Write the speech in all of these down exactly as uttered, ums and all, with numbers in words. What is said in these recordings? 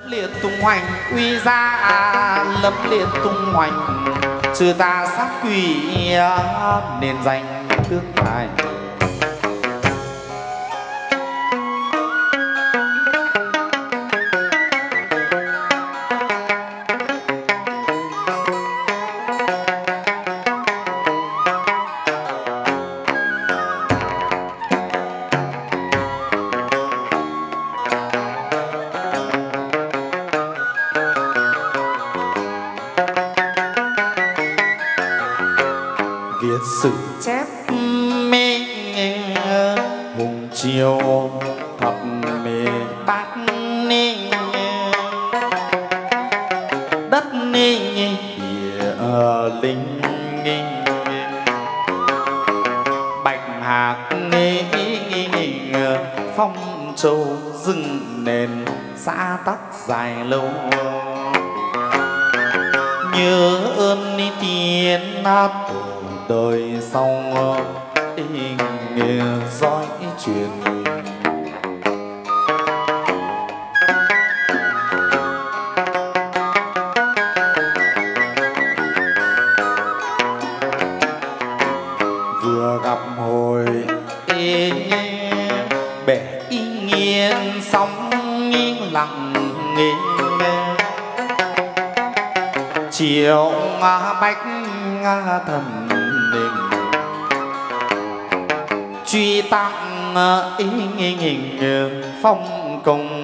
liệt tung hoành uy ra lấm liệt tung hoành trừ ta sát quỷ nên danh tương lai. Sử chép mê hùng chiều thập mê bát ni đất ni địa linh bạch hạc ni phong châu rừng nền xã tắc dài lâu nhớ ơn ni tiên nát đời sau tình dõi truyền. Vừa gặp hồi bể y nghiêng sóng nghiêng lặng nghề chiều bách thần truy tặng ý hình phong công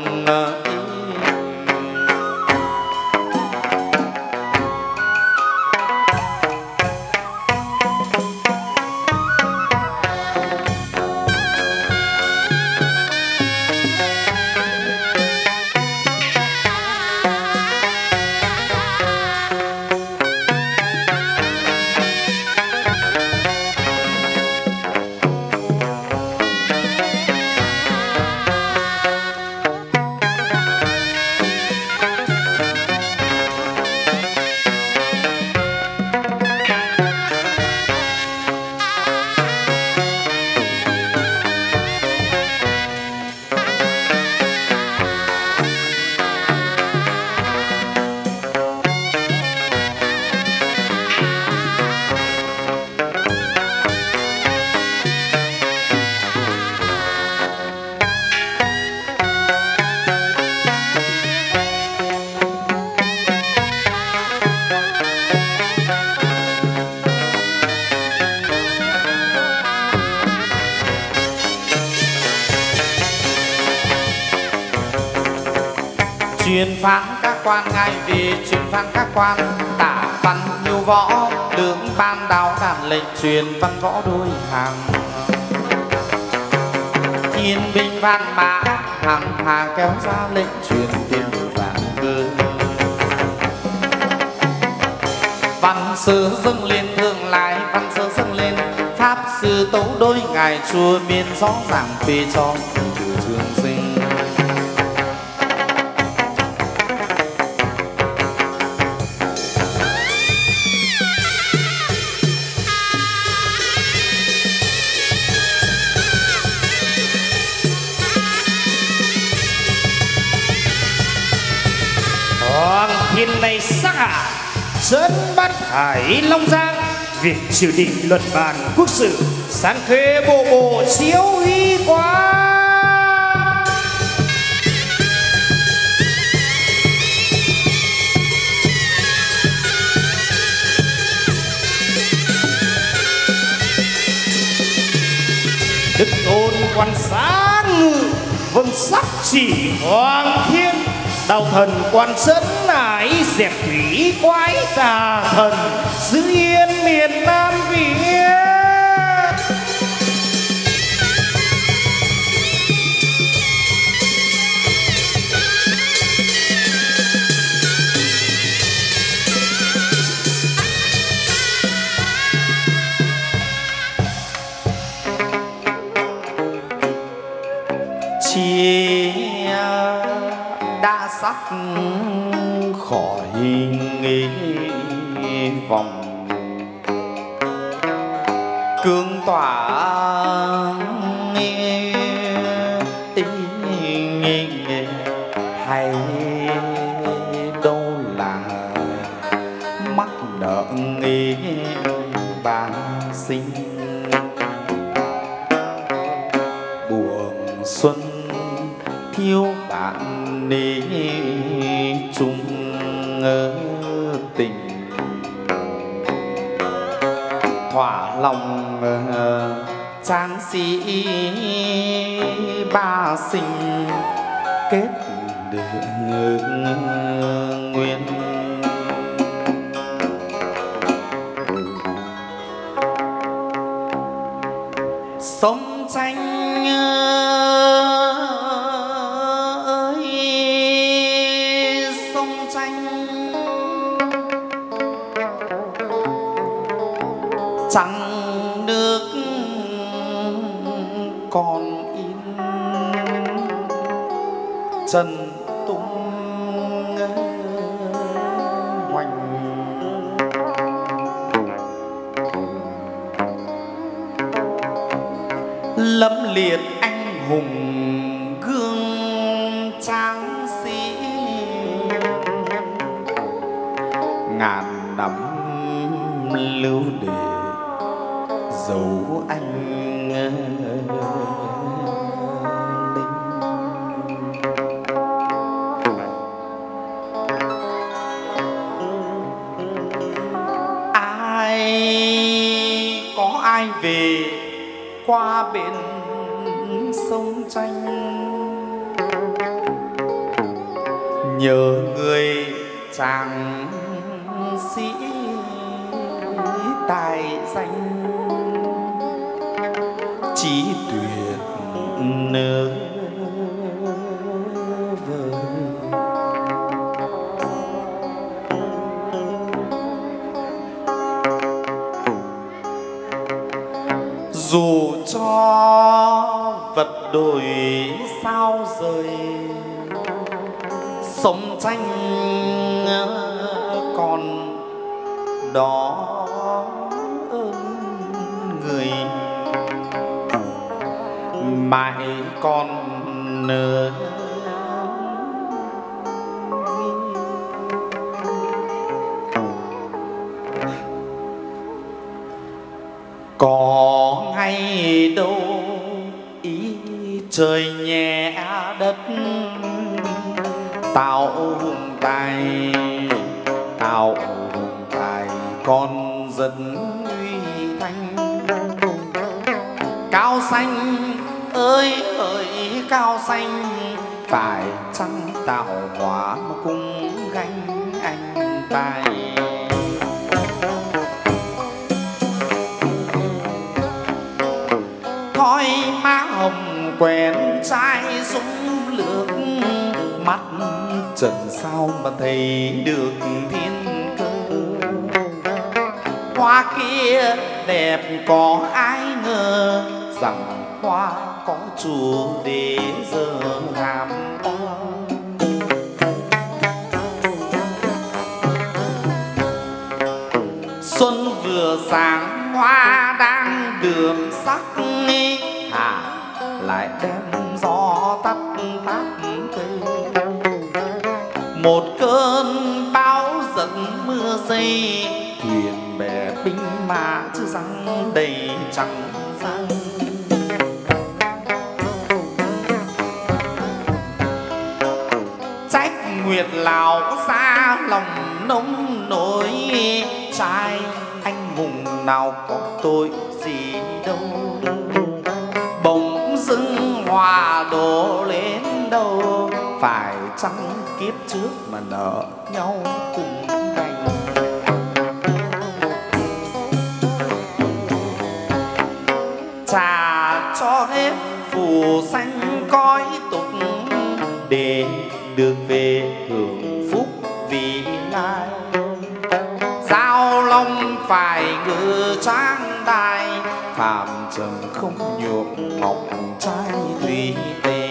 truyền phán các quan ngay vì truyền phán các quan tả văn nhu võ tướng ban đáo đàn lệnh truyền văn võ đôi hàng thiên binh văn mã hàng hà kéo ra lệnh truyền tiên đội vạn cơ văn sư dâng lên thương lại văn sư dâng lên pháp sư tấu đôi ngài chùa miền rõ ràng phê cho trường sinh. Thiên này sắc hạ dẫn bắt hải Long Giang việc triều đình luật bàn quốc sự sáng khê bộ bộ chiếu huy quá đức tôn quan sáng vâng sắc chỉ hoàng thiên đạo thần quan dẫn nải dẹp thủy quái tà thần giữ yên miền Nam Việt. Chia đã sắc khỏi nghi vòng cương tỏa hay buồng xuân thiếu bạn đi chung tình thỏa lòng trang sĩ ba sinh kết được nguyên. Sông tranh ơi sông tranh trăng nước còn in trần tung hoành. Lâm liệt anh hùng gương tráng sĩ ngàn năm lưu để dấu anh linh. Ai có ai về qua bên sông tranh nhớ người chàng sĩ tài danh chí tuyệt nơ vời. Dù cho vật đổi sao rời sông tranh còn đó ơn người mãi còn nỡ. Có ngày đâu ý trời nhẹ đất tạo hùng tài tạo hùng tài con dân uy thanh. Cao xanh ơi ơi cao xanh phải chăng tạo hóa mà cung gánh anh tài. Thói má hồng quen trai súng lược mắt trần sao mà thấy được thiên cơ. Hoa kia đẹp có ai ngờ rằng hoa có chủ để giờ hàm hoa. Xuân vừa sáng hoa đang đượm sắc hạ lại đem gió tắt tắt cây. Một cơn bão giật mưa dây thuyền bè binh mã chứ răng đầy chẳng răng. Trách nguyệt lão xa lòng nông nổi trai anh hùng nào có tội gì đâu. Bỗng dưng hòa đổ lên đâu phải chăng kiếp trước mà nợ nhau cùng đành. Trả cho hết phù xanh cõi tục để được về hưởng phúc vì ai. Giao long phải ngự trang đài phạm trần không nhuộm ngọc trai thủy tề.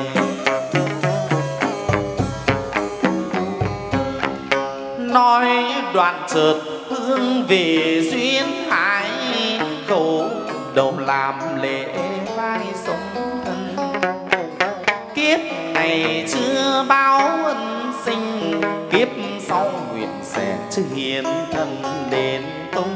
Nói đoạn chợt hướng về duyên hải khẩu đầu làm lễ vai sống thân. Kiếp này chưa báo ân sinh kiếp sau nguyện sẽ chư hiền thân đến tông.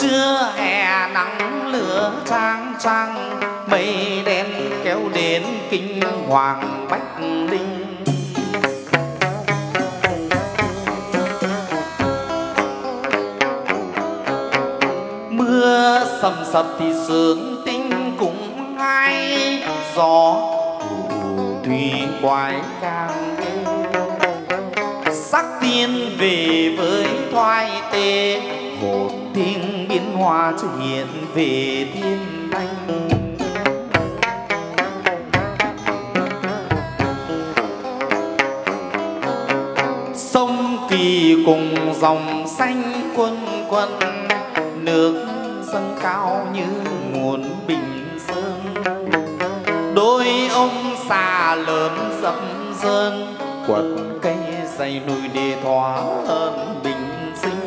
Trưa hè nắng lửa trang trang, mây đen kéo đến kinh hoàng Bách Linh. Mưa sầm sập thì sương tinh cũng hay, gió thủy quái càng sắc tiên về với thoại tê, hồn thiên biến hóa trở hiện về thiên thanh. Sông Kỳ cùng dòng xanh quân quân, nước dâng cao như nguồn Bình Sơn. Đôi ông xà lớn dập dơn, quật cây dày núi để thoa ơn bình sinh.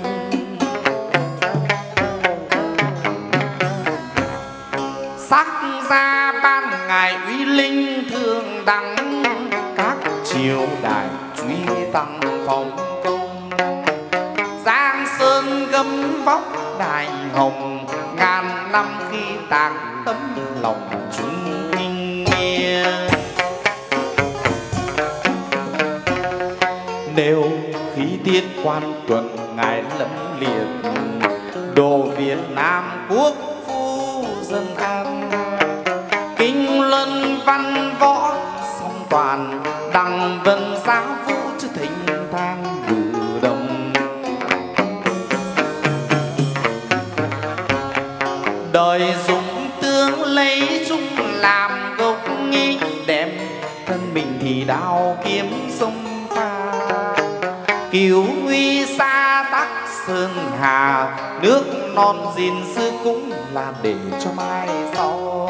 Sắc ra ban ngày uy linh thường đăng, các triều đại truy tăng phòng công. Giang sơn gấm vóc đại hồng, ngàn năm khi tàng tấm lòng chúng kinh nghe. Nếu khí tiết quan tuần ngài lẫm liệt, đồ Việt Nam quốc phu dân an. Kinh luân văn võ song toàn, đăng vân giá vũ chứ thịnh thang vừa đồng. Đời dùng tướng lấy chung làm gốc nghi, đem thân mình thì đao kiếm sông pha. Cứu nguy xa tắc sơn hà, nước non gìn giữ cũng là để cho mai sau.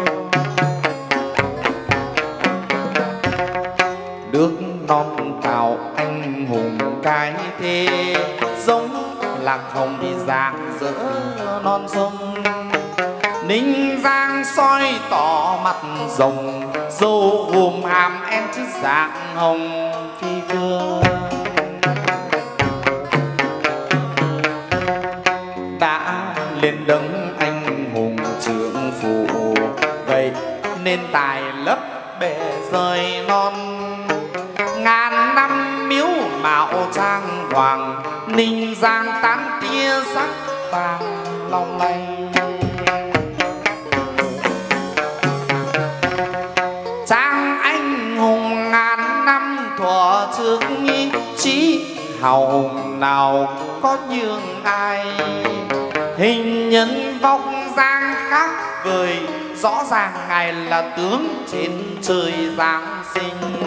Nước non tạo anh hùng cái thế, giống lạc hồng thì dạng dỡ non sông. Ninh Giang soi tỏ mặt rồng, dâu gồm hàm em chứ dạng hồng phi phương. Đã lên đấng anh hùng trưởng phụ, vậy nên tài lấp bể rời non. Ngàn năm miếu mạo trang hoàng, Ninh Giang tán tia sắc vàng long lanh. Trang anh hùng ngàn năm thuở trước nghi, chí hào hùng nào có nhường ai. Hình nhân vóc dáng khác vời, rõ ràng ngài là tướng trên trời giáng sinh.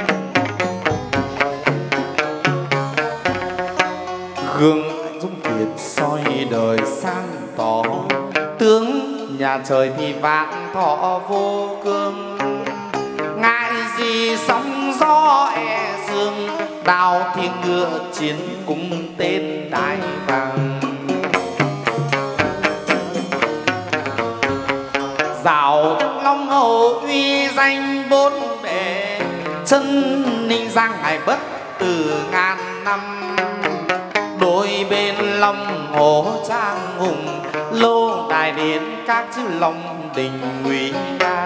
Gương dung kiệt soi đời sang tỏ, tướng nhà trời thì vạn thọ vô cương. Ngại gì sóng gió e dương, đào thiên ngựa chiến cùng tên đại vàng. Dạo Long Hầu uy danh bốn bể, chân Ninh Giang ngài bất từ ngàn năm. Đôi bên Long Hồ trang hùng, lô đài điện các chữ Long đình nguy nga.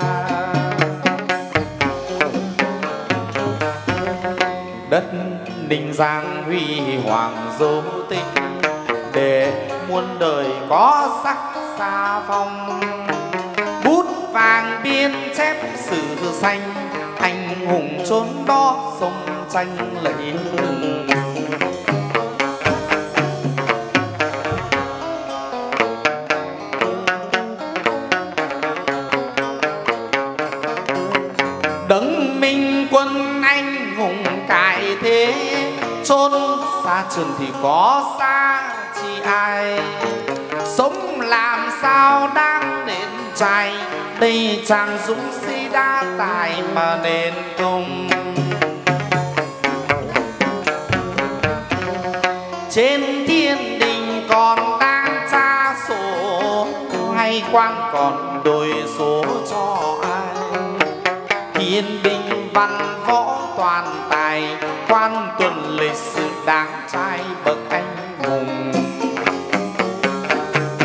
Đất Ninh Giang huy hoàng dấu tích, để muôn đời có sắc xa phong. Bút vàng biên chép sử xanh, anh hùng chốn đó sông tranh lẫy lừng. Đấng minh quân anh hùng cải thế, chốn xa trường thì có xa chi ai. Sống làm sao đang đến trai, đây chàng dũng sĩ đã tài mà nên công. Trên thiên đình còn đang tra sổ, hay quan còn đổi số cho ai. Thiên binh văn võ toàn tài, quan tuần lịch sử đáng trai bậc anh hùng.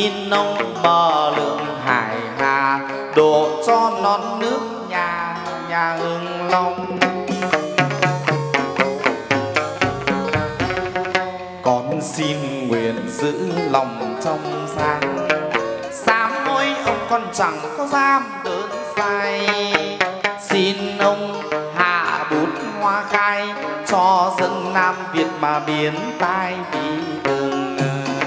xin ông bờ lượng hải hà đổ cho non nước nhà nhà Hưng Long. Con xin nguyện giữ lòng trong sáng, sám hối ông con chẳng có dám đơn sai. Xin ông hạ bút hoa khai cho dân Nam Việt mà biến tai vì đường.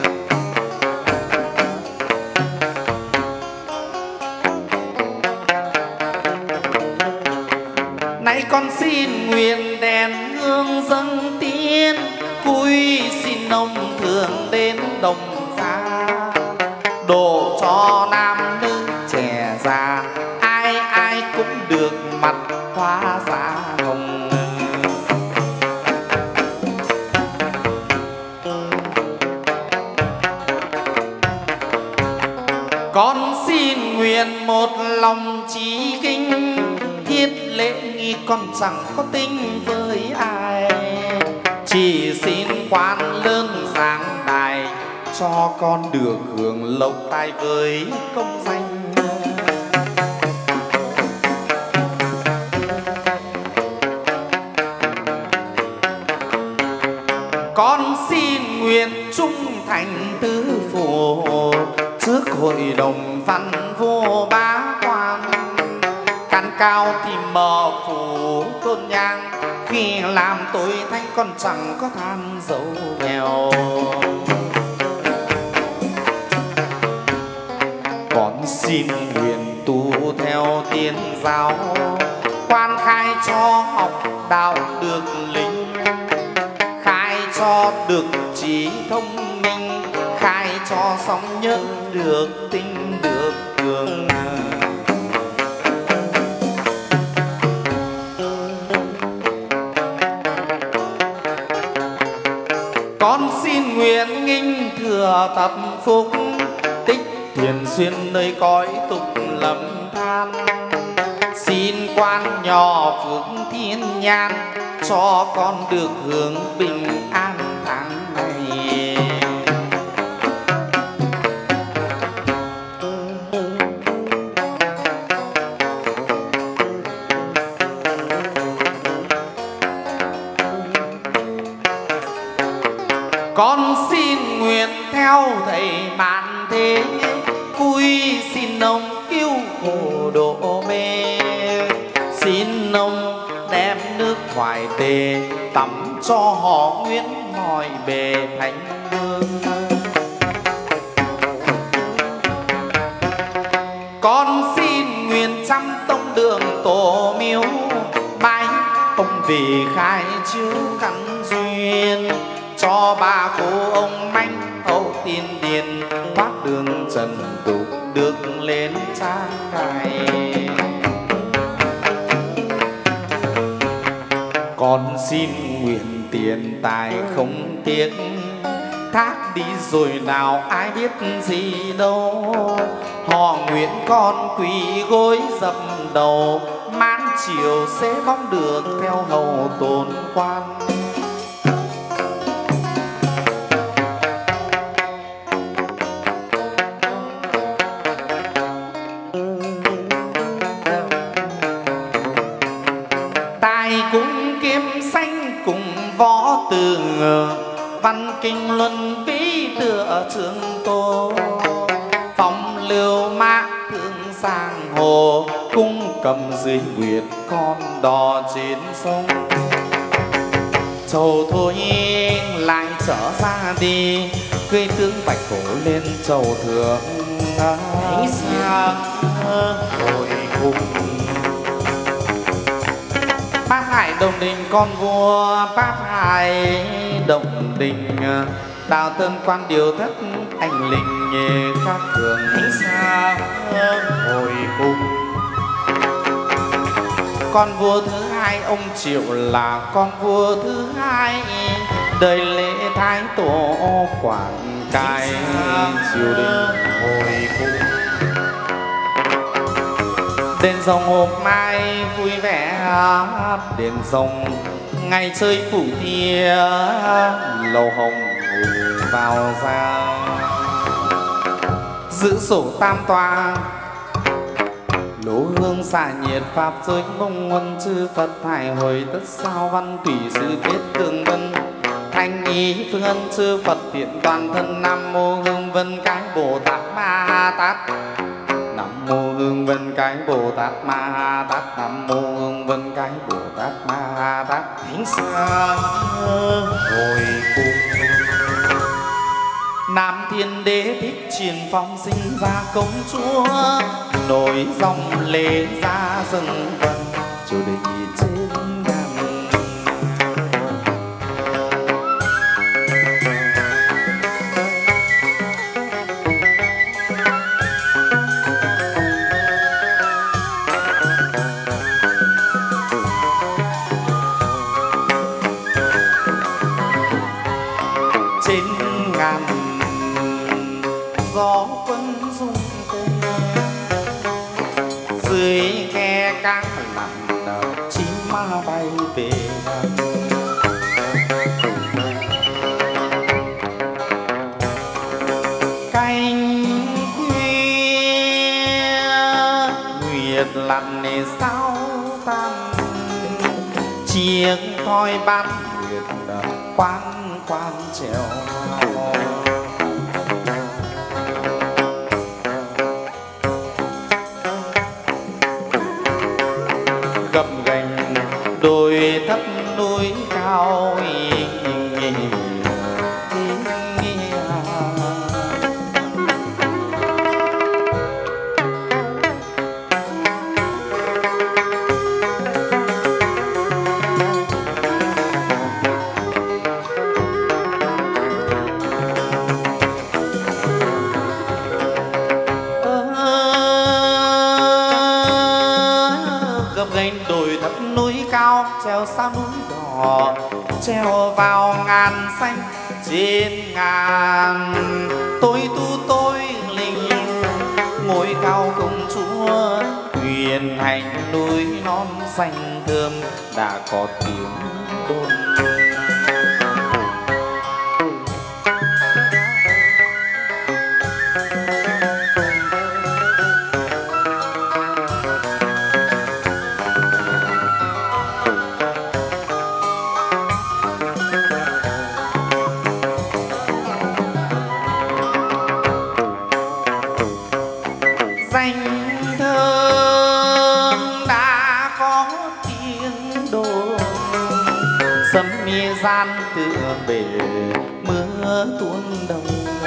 Nay con xin nguyện đèn hương dâng tiên, cúi xin ông thường đến đồng gia, độ cho nam nữ trẻ già, ai ai cũng được mặt hoa giá hồng. Con xin nguyện một lòng chí kinh, thiết lễ nghi con chẳng có tính với ai. Chỉ xin quan lớn giảng đài cho con được hưởng lộc tài với công danh. Con xin nguyện trung thành tứ phủ trước hội đồng văn vô bá quan. Căn cao thì mở phủ tôn nhang, khi làm tội thanh con chẳng có than dấu nghèo. Con xin nguyện tu theo tiên giáo, quan khai cho học đạo được linh, khai cho được trí thông minh, khai cho sống nhớ được tinh được cường. Con xin nguyện nghinh thừa tập phúc, tích thiền xuyên nơi cõi tục lầm than. Xin quan nhỏ phước thiên nhàn cho con được hưởng bình an tháng này. Con xin nguyện theo thầy mạn thế, cúi xin ông cứu khổ độ mê. Xin ông đem nước thoại tề tắm cho họ nguyện mọi bề thánh hương. Con xin nguyện trăm tông đường tổ miếu, bái ông vì khai chiếu căn duyên, cho ba cô ông manh hậu tiên điền thoát đường trần tục được lên trang đài. Con xin nguyện tiền tài không tiếc, thác đi rồi nào ai biết gì đâu. Họ nguyện con quỳ gối dập đầu, mãn chiều sẽ mong được theo hầu tôn quan. Võ từ văn kinh luân vĩ tựa trường tô, phong lưu mã thương sang hồ, cung cầm dưới nguyệt con đò trên sông. Châu thôi lại trở ra đi, gây tướng bạch cổ lên châu thượng ánh sáng hồi cùng. Bát Hải Đồng Đình con vua, Bát Hải Đồng Đình đào tân quan điều thất anh linh nghề khác thường ánh xa hồi cung. Con vua thứ hai ông Triệu là con vua thứ hai, đời lễ thái tổ quản cai triều đình hồi cung. Đền rồng hôm mai vui vẻ hát đền rồng, ngày chơi phủ thia lầu hồng ngủ vào ra. giữ sổ tam tòa lỗ hương xả nhiệt pháp giới mông huân chư Phật hải hồi tất sao văn thủy sư kết tường vân thanh ý phương ân chư Phật thiện toàn thân. Nam mô hương vân cái Bồ Tát Ma Tát, Nam mô hương vân cái Bồ Tát Ma Tát, Nam mô hương vân cái Bồ Tát Ma Tát. Thánh xa hồi cùng Nam Thiên Đế thích truyền phong sinh ra công chúa, nối dòng lễ ra rừng vân chủ đề trên ngàn. Trên ngàn gió quân rung tê, dưới khe cáng lặng đợi chim ma bay về. Cánh khuya nguyệt lặn nề sao tan, chiếc thoi ban nguyệt khoan khoan trèo. Gập ghềnh đồi thấp núi cao, treo sao núi đỏ, treo vào ngàn xanh trên ngàn. Tôi tu tôi linh ngôi cao công chúa, huyền hành núi non xanh thơm đã có tiếng đồn. Gian tựa bể mưa tuôn đông,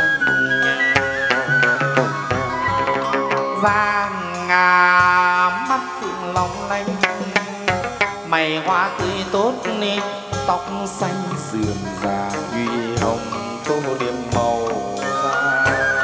Giang ngà mắt phượng long lanh, mày hoa tươi tốt ni tóc xanh sườn già huy hồng tô điểm màu da.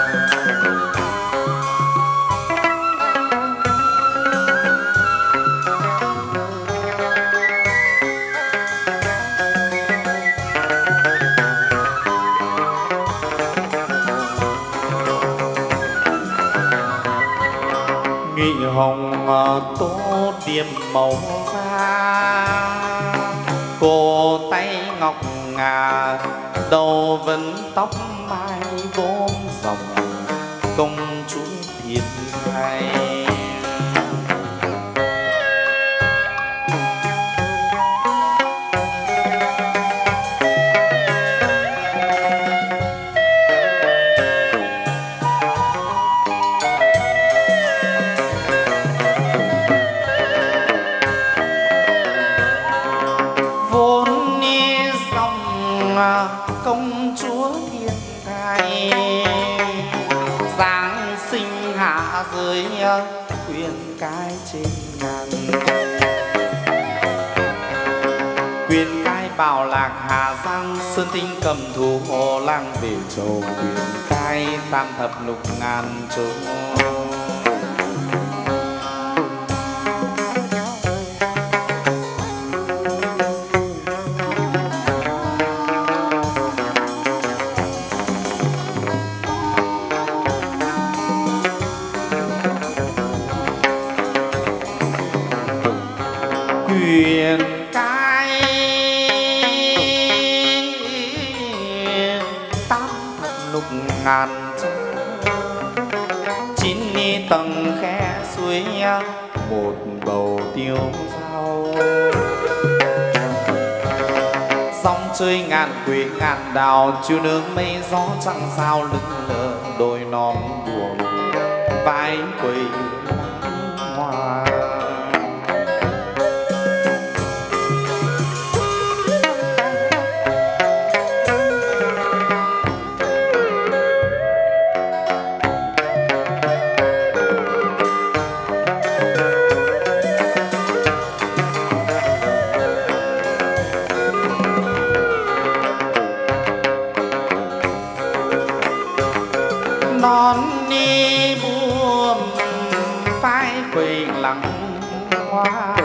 Hồng tô điểm màu da, cổ tay ngọc ngà, đầu vấn tóc mai vốn dòng công chúa thiên hay. Công chúa thiên thai giáng sinh hạ giới, quyền cai trên ngàn. Quyền cai bảo lạc Hà Giang, Sơn Tinh cầm thú Hồ Lang về châu. Quyền cai tam thập lục ngàn châu. Quyền cai tam thập lục ngàn châu, tầng khe suối một bầu tiêu dao. Sóng chơi ngàn quỷ ngàn đào, chiều nương mây gió trăng sao lững lờ đôi non buồn vai quỳ hoa. Non ni buồm phai quỳ lặng hoa,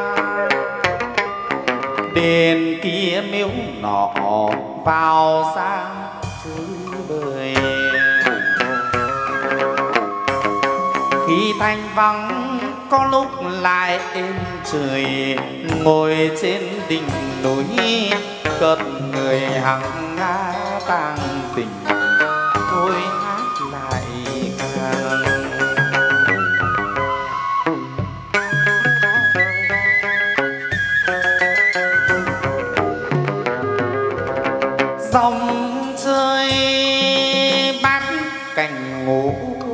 đền kia miếu nọ vào xa chứ bời. Khi thanh vắng có lúc lại êm trời, ngồi trên đỉnh núi cất người hằng nga tang tình thôi lại càng. Dòng chơi bát cành ngủ,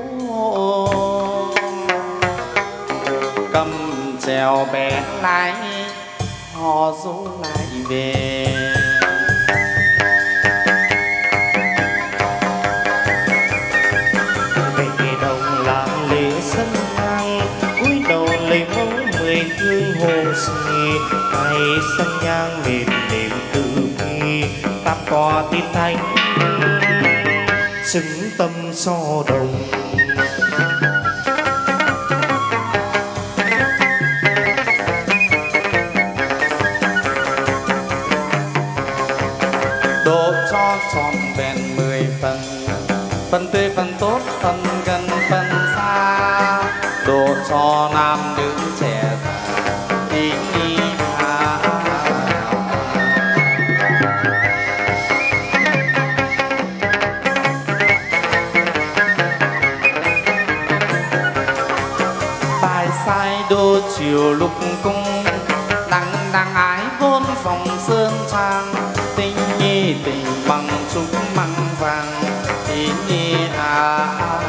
cầm chèo bé lái họ rú lại về. Tay sân nhang mềm mềm từ bi, tam tòa tiên thánh xứng tâm so đồng. Độ cho tròn vẹn mười phần, phần tươi phần tốt phần gần phần xa. Độ cho nam nữ trẻ già ý nghĩ hà. Bài sai đô chiều lúc cung, đăng đăng ái vốn dòng sơn trang. Tình nhi tình bằng trúc măng vàng ý nhi hà.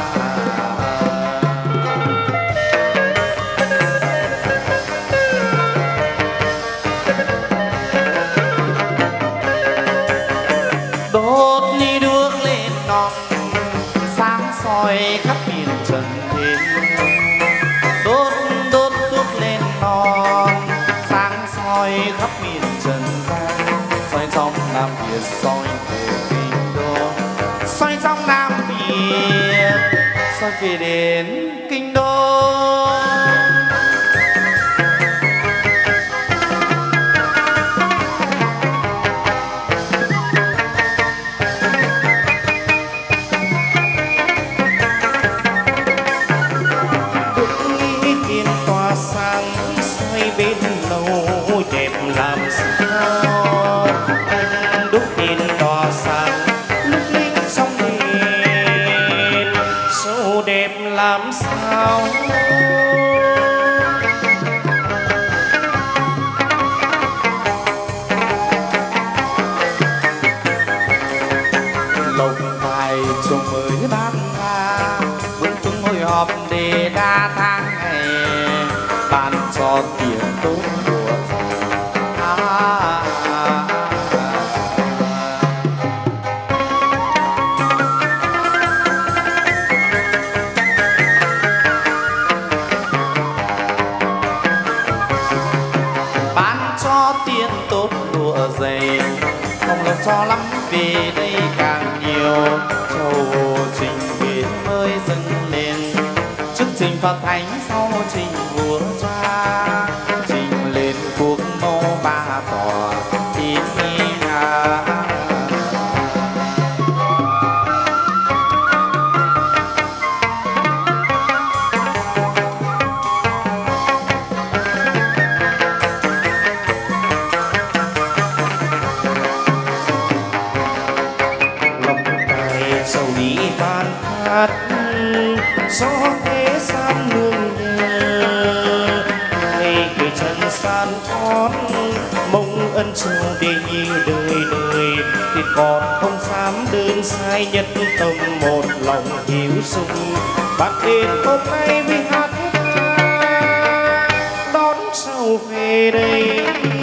Đốt ni đuốc lên non sáng soi khắp miền trần thế. Đốt đốt đuốc lên non sáng soi khắp miền trần gian. Soi trong Nam Việt soi về kinh đô, soi trong Nam Việt soi về đến kinh đô. Bên lâu đẹp làm sao, anh đúc tiền tỏa sáng lúc linh sóng đêm sâu đẹp làm sao. Lồng bài chồng mới ban ra, vương chúng hồi họp để đa tháng ngày. Ban cho tiền tốt của à, à, à, à. Ban cho tiền tốt lụa dày, không lo cho lắm vì đây càng nhiều. Châu trình về mới dâng lên, trước trình Phật thánh sau trình vua cha. Trình lên quốc mẫu ba tòa ý nga. Lòng tài sầu đi ban phát gió thế gian nương nhờ ngày cười chân san con mong ân châu để như đời đời thì còn không dám đơn sai nhất tâm một lòng hiếu dung bạn đến hôm nay vì hát ca đón sâu về đây.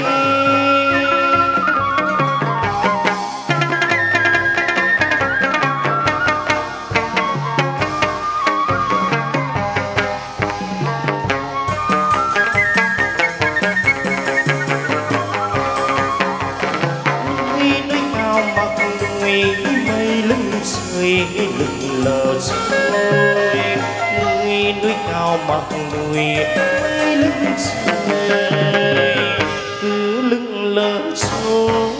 Lưng lờ trời người núi cao mặc núi lưng trời cứ lưng lờ trôi.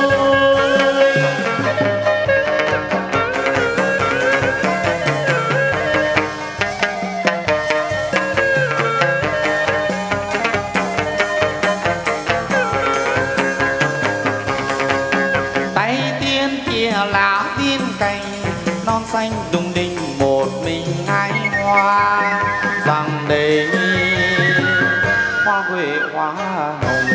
tay tiên kia là tiên cành non xanh đùng đinh một mình hái hoa rằng đây hoa huệ hoa hồng.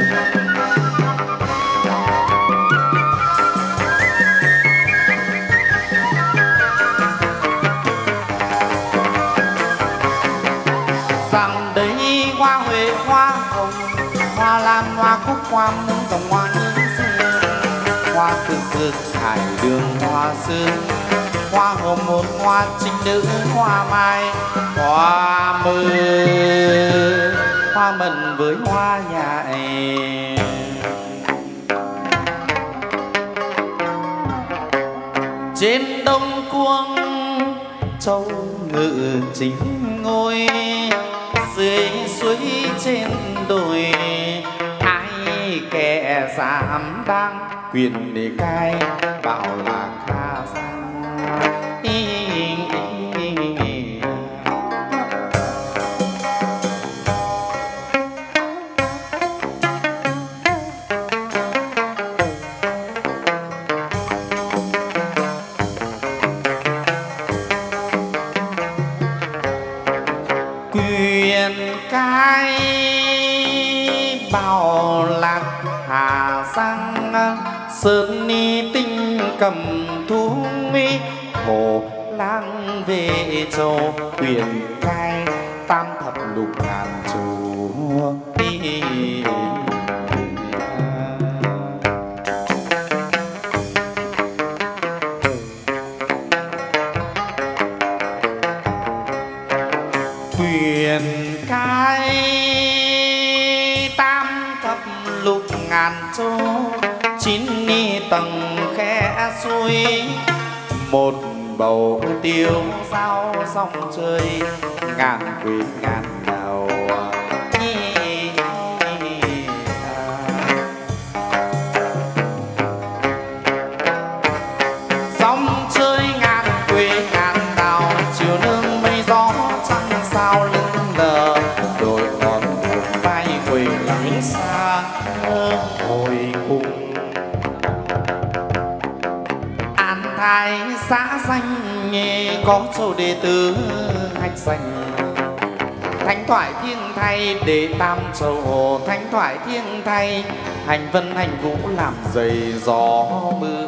Rằng đây hoa huệ hoa hồng hoa lan hoa cúc hoa muôn dòng hoa nhân xưa hoa tự dược hải đường hoa sương hoa hồng một hoa trinh nữ hoa mai hoa mơ hoa mận với hoa nhài. Trên đông cuông châu ngự chính ngôi dưới suối trên đồi ai kẻ dám đang quyền để cai bảo là ca sang. Quyền cai bảo lạc hà giang sơn ni tinh cầm thú mi hồ lang về châu quyền cai tam thập lục ngàn châu. Quyền cai tam thập lục ngàn châu chín ni tầng khe suối một bầu tiêu sao sông chơi ngàn quỷ ngàn đầu. Sông chơi ngàn quỷ ngàn đào chiều nương mây gió trăng sao lưng lờ đôi con vai quỳ lắng xa hồi cùng An Thái xã danh có châu đệ tử hạch danh thánh thoại thiêng thay để tam châu thánh thoại thiêng thay hành vân hành vũ làm dày gió mưa.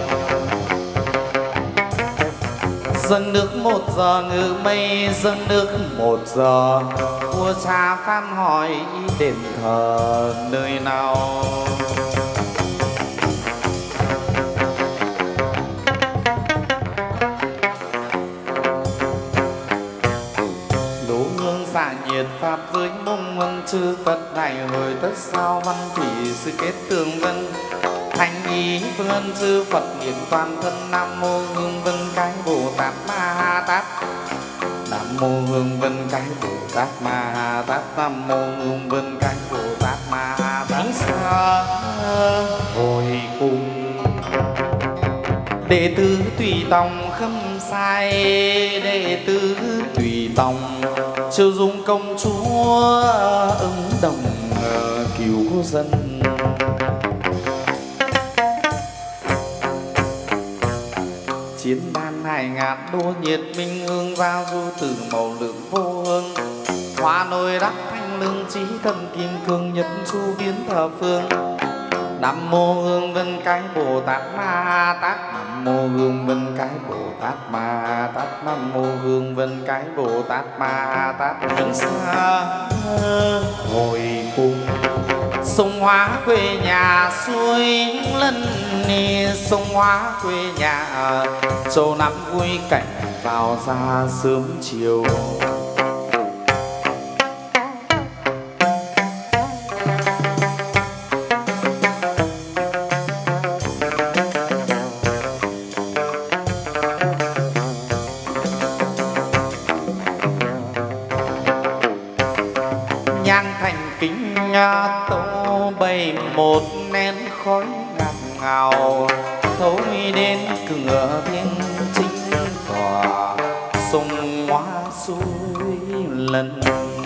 Dâng nước một giờ ngự mây dâng nước một giờ vua cha phan hỏi đền thờ nơi nào. Đố hương xạ nhiệt pháp với mông vân chư Phật đại hồi tất sao văn thủy sự kết tường vân thành ý phương chư Phật niệm toàn thân. Nam mô Hương Vân Cái Bồ Tát Ma Ha Tát Nam mô Hương Vân Cái Bồ Tát Ma Ha Tát Nam mô Hương Vân Cái Bồ Tát Ma Ha Tát. Xa hồi cùng đệ tử Tùy Tòng khâm sai đệ tử Tùy Tòng chiêu dung công chúa ứng đồng cứu dân. Chiến đan hải ngàn đua nhiệt minh hương giao du từ màu lượng vô hương hoa nồi đắc thanh lương trí thần kim cương nhật chu biến thờ phương. Nam mô hương vân cái Bồ Tát Ma Tát, Nam mô hương vân cái Bồ Tát Ma Tát, Nam mô hương vân cái Bồ Tát Ma Tát. Hướng xa hồi cùng sông Hóa quê nhà suối lân ni, sông Hóa quê nhà châu Nam vui cảnh vào ra sớm chiều. Nhang thành kính tô bày một nén khói ngạt ngào thấu đến cửa thiên chính tòa sông Hóa suối lần.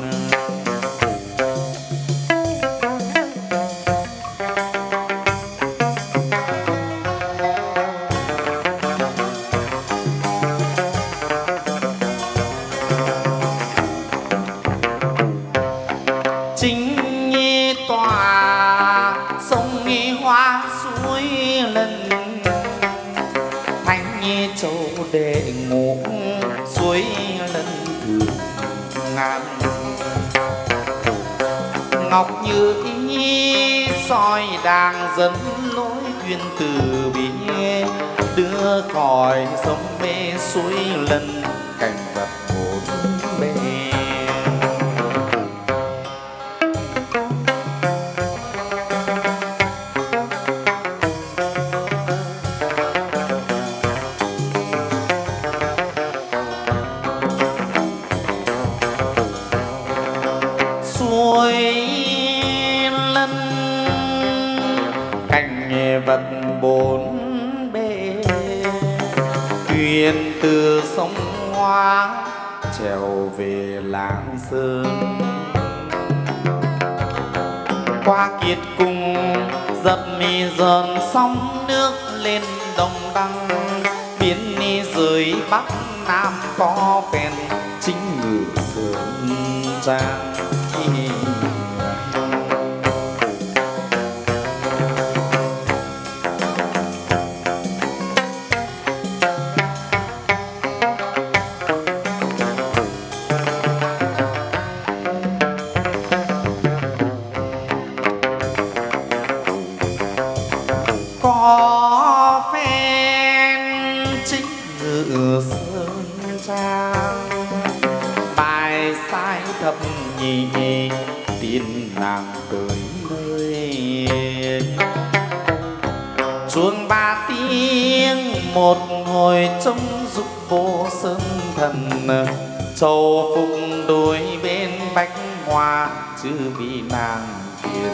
Chính tòa sông Hóa suối lần, thanh châu đệ ngũ suối lần thường ngàn. Ngọc như ý soi đàng dẫn lối duyên từ bi, đưa khỏi sông mê suối lần cảnh vật bốn bề. Suối lân cảnh vật bốn bề, thuyền từ sông Hóa trèo về Lạng Sơn. Qua kiệt cùng dập mi dần sóng nước lên đồng đăng, biến ni dưới bắc nam có phèn chính ngự sơn trang. Có phen chính ngự sơn trang, bài sai thập nhị tin nàng tới nơi. Chuông ba tiếng một hồi trông giúp vô sơn thần, châu phục đôi bên bách hoa chứ vì nàng tiền.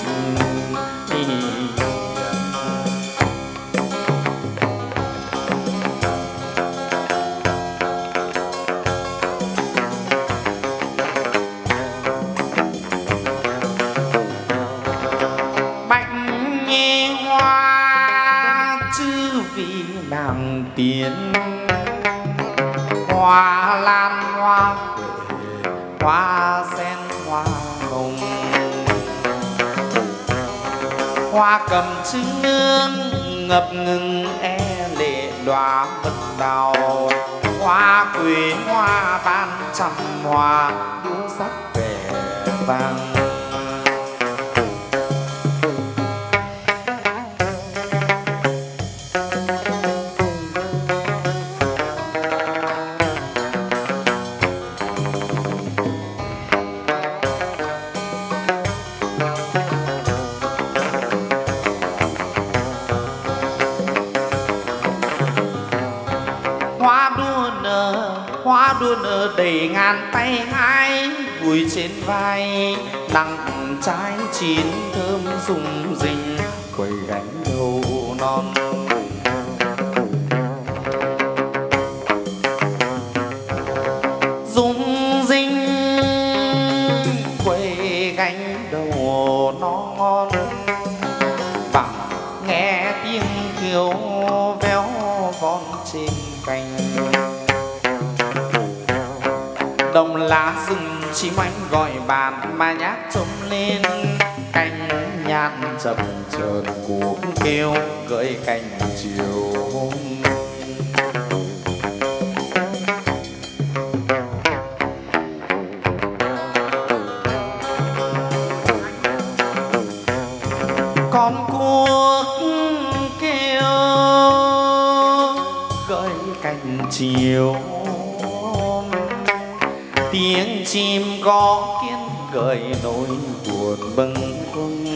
Nàng tiến hoa lan hoa huệ, hoa sen hoa hồng, hoa cầm trứng nương ngập ngừng e lệ đóa mật đào, hoa quỳ hoa ban trăm hoa đua sắc vẻ vàng. Hoa đua nở, hoa đua nở đầy ngàn tay hai, vui trên vai nặng trái chín thơm rung rinh, quầy gánh đầu non. Rung rinh quầy gánh đầu non, bằng nghe tiếng kêu véo von trên cành. đồng lá rừng chim anh gọi bạn mà nhát trông lên cánh nhát chập chờn cuộc kêu gợi cành chiều con cuốc kêu gợi cành chiều tiếng chim có kiến gợi nỗi buồn bâng khuâng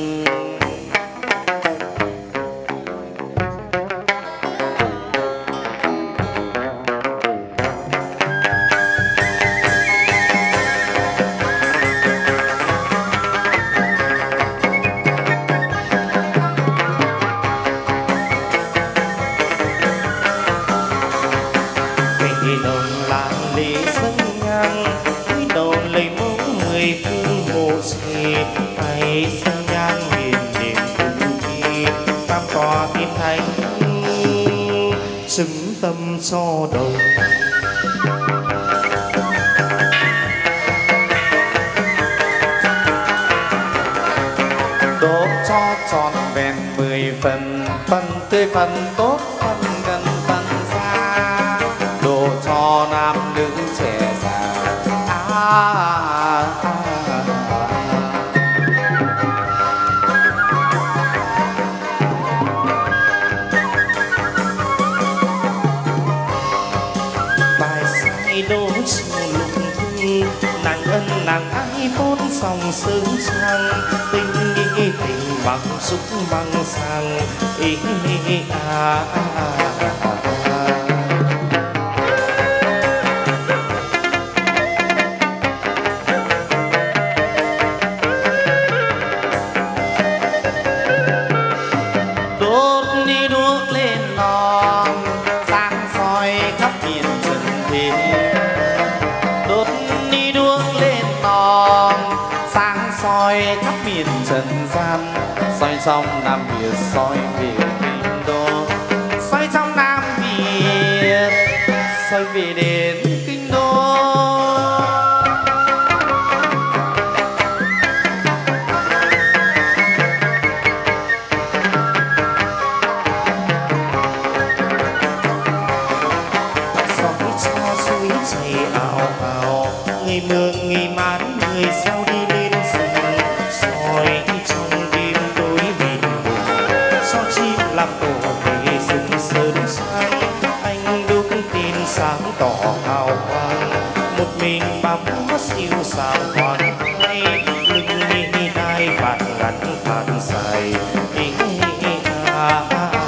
xứng tâm so đồng đốt cho tròn vẹn mười phần phần tươi phần tốt phần gần phần xa đổ cho nam nữ trẻ già à, à, à, đố chiều lục thư nàng ân nàng ái vốn sòng sướng sang tình ý tình bằng xúc bằng sang ý à, à, à, à. đốt đi đuốc lên non sáng soi khắp miền trần thế đốt đi đuốc lên non sáng soi khắp miền trần gian soi trong Nam Việt soi về kinh đô soi trong Nam Việt soi về đến kinh đô chảy ảo ảo người mường người mán người sao đi lên rừng soi trong đêm tối mịt mùng sao chim làm tổ về rừng sơn sang anh đúc tin sáng tỏ hào quang một mình bám siêu sao thoáng hay lưng đi hai bạn ngắn phản dài à, à, à.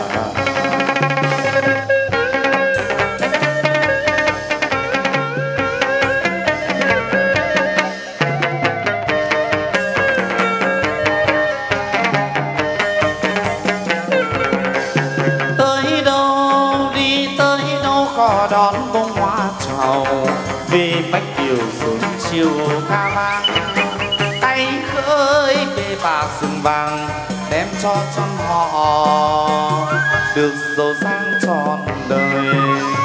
đón bông hoa trầu về bách kiều sớm chiều ca vang tay khơi bê bạc sừng vàng đem cho trăm họ được giàu sang trọn đời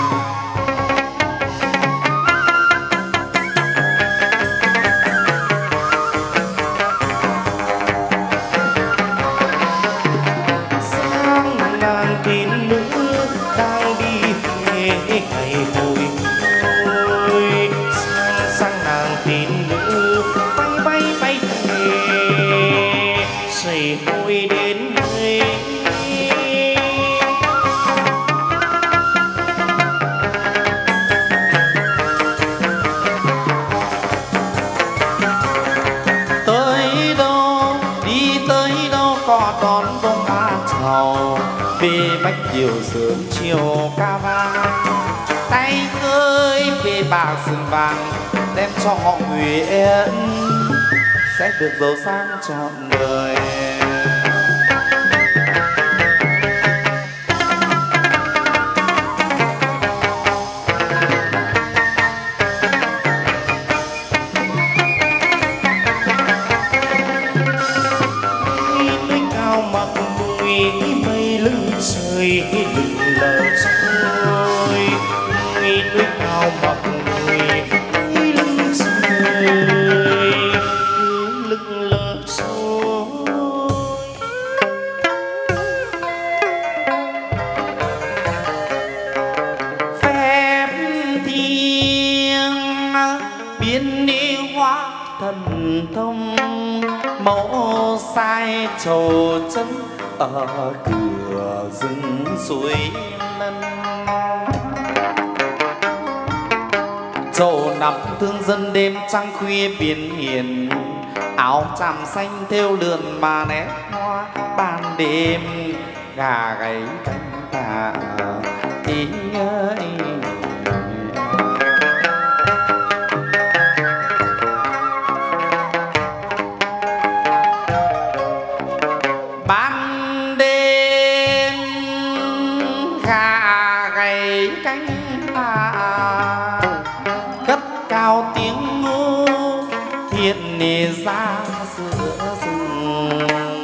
sang nàng tin nữ đang đi về ngày hồi hồi sang sang nàng tin nữ bay bay bay về xây hồi đến đây tới đâu đi tới đâu có đón bông hoa trầu về bách kiều sớm chiều ca vang tay khơi về bạc sừng vàng đem cho họ nguyện sẽ được giàu sang trọn đời núi cao mặc bụi mây lưng trời đừng lờ trôi núi cao mặc bụi biến ni hoa thần thông mẫu sai trầu chân ở cửa rừng suối lân. Trầu nằm thương dân đêm trăng khuya biến hiền, áo tràm xanh thêu lượn mà nét hoa ban đêm gà gáy cánh tà ý ơi. Ban đêm gà gáy cánh tà cất cao tiếng ngô thiên nề ra giữa rừng.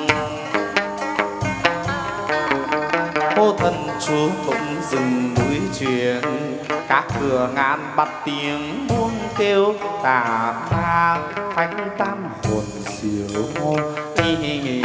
Cô thần chú cũng dừng núi truyền, các cửa ngàn bắt tiếng buông kêu tà ma phách tan hồn diệu ý nghề.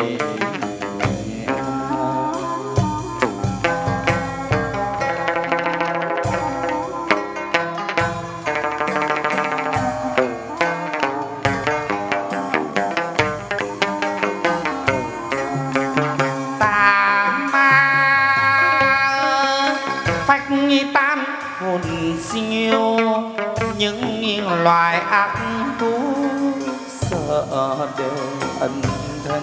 Những loài ác thú sợ đều ẩn thân,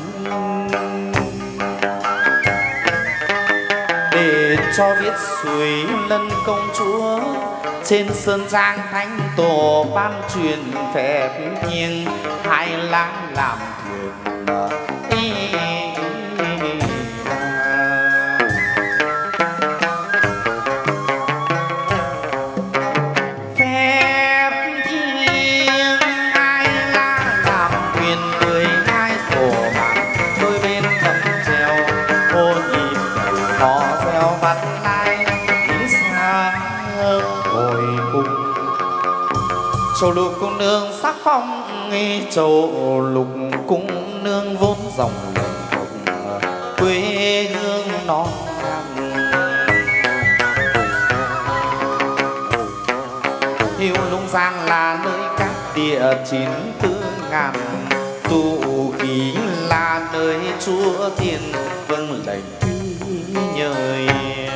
để cho biết suối lân công chúa trên sơn trang thánh tổ ban truyền phép nghiêng hai lá làm thuyền. Châu lục cung nương sắc phong nghi, châu lục cung nương vốn dòng quê hương non nàn. Hiếu Lũng Giang là nơi các địa chín tư ngàn, tụ khí là nơi chúa thiên vâng lệnh nhời.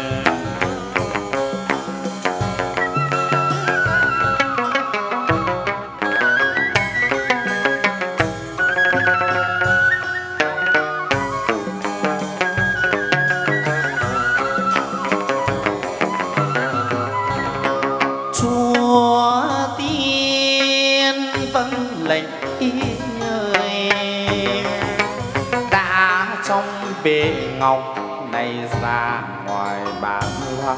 Bề ngọc này ra ngoài bàn hoa,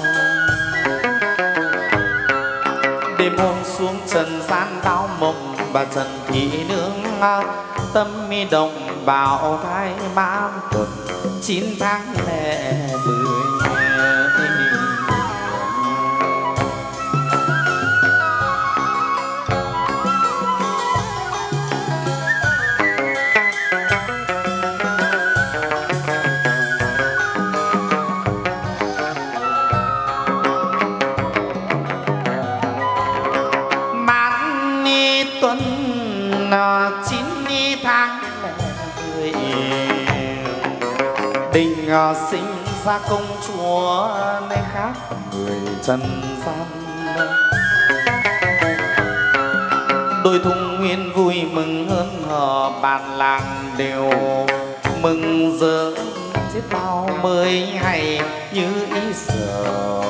đêm hôm xuống trần gian đau mộng và trần thị nương tâm mi động bảo thai ban tuần chín tháng lẻ mười. Đình sinh ra công chúa nơi khác người trần gian, đôi thung nguyên vui mừng hơn hò, bàn làng đều mừng rỡ biết bao mới hay như ý giờ.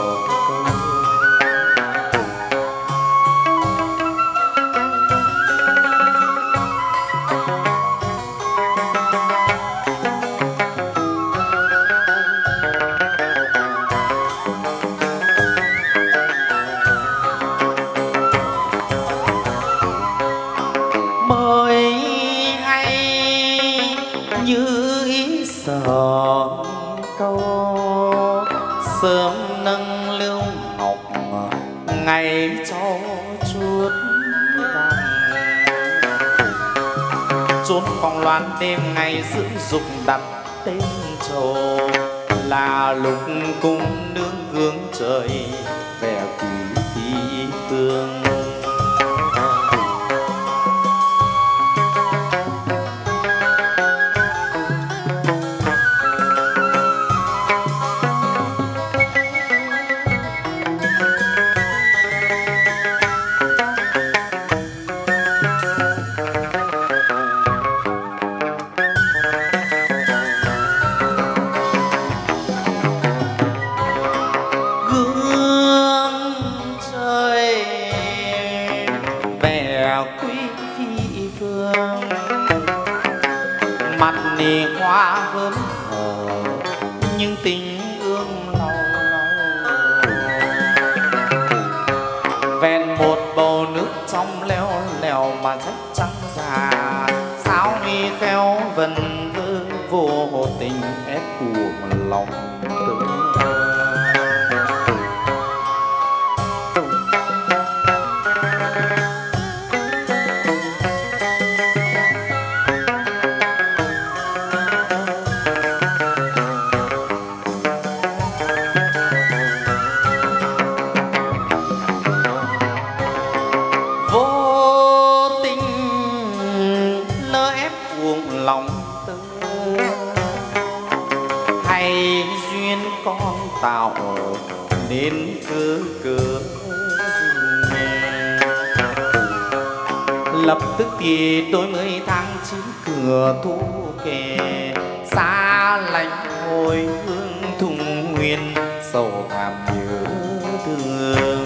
Sớm nâng lưu ngọc ngày cho chút vàng, chốn phòng loan đêm ngày giữ dục đặt tên trầu, là lục cung nương hướng trời vẻ quý phi phương. quý phi phương mặt nì hoa hớn hở nhưng tình ương lâu lâu ven một bầu nước trong leo lèo mà rất trắng già sao mi khéo vần vơ vô tình ép buộc lòng tư tạo nên cứ cứ lập tức thì tối mươi tháng chín cửa thu kề xa lạnh hồi hương thùng nguyên sầu thảm nhớ thương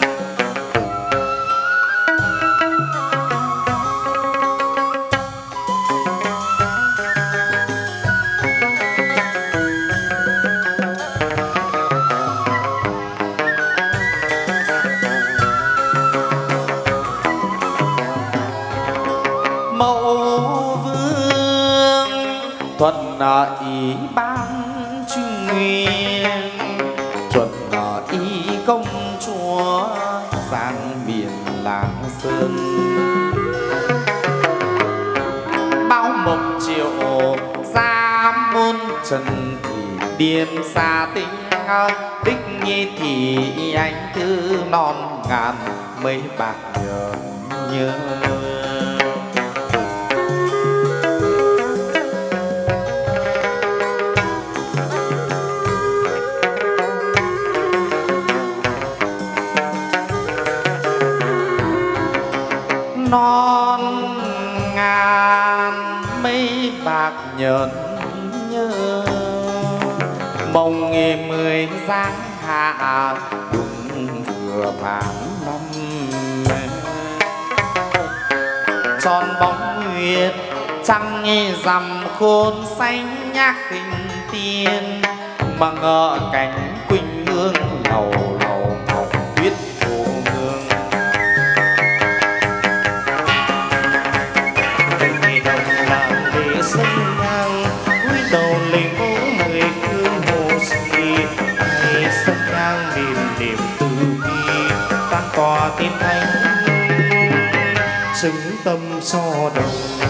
thuận ý ban trung nguyên thuận ý công chúa sang biển làng sơn bao mộc triệu ra môn trần thì điềm xa tinh tích nhi thì anh cứ non ngàn mấy bạc nhớ nhớ non ngàn mấy bạc nhẫn nhớ mong nghề mười giáng hạ đúng vừa tháng năm tròn bóng nguyệt trăng rằm khôn xanh nhác tình tiên mà ngỡ cánh quỳnh hương lầu lầu ngọc tuyết phố hương sân ngang cúi đầu lên bố mười phương hồ sĩ hay sân ngang niềm niềm từ bi tan tỏa tim thanh xứng tâm so đầu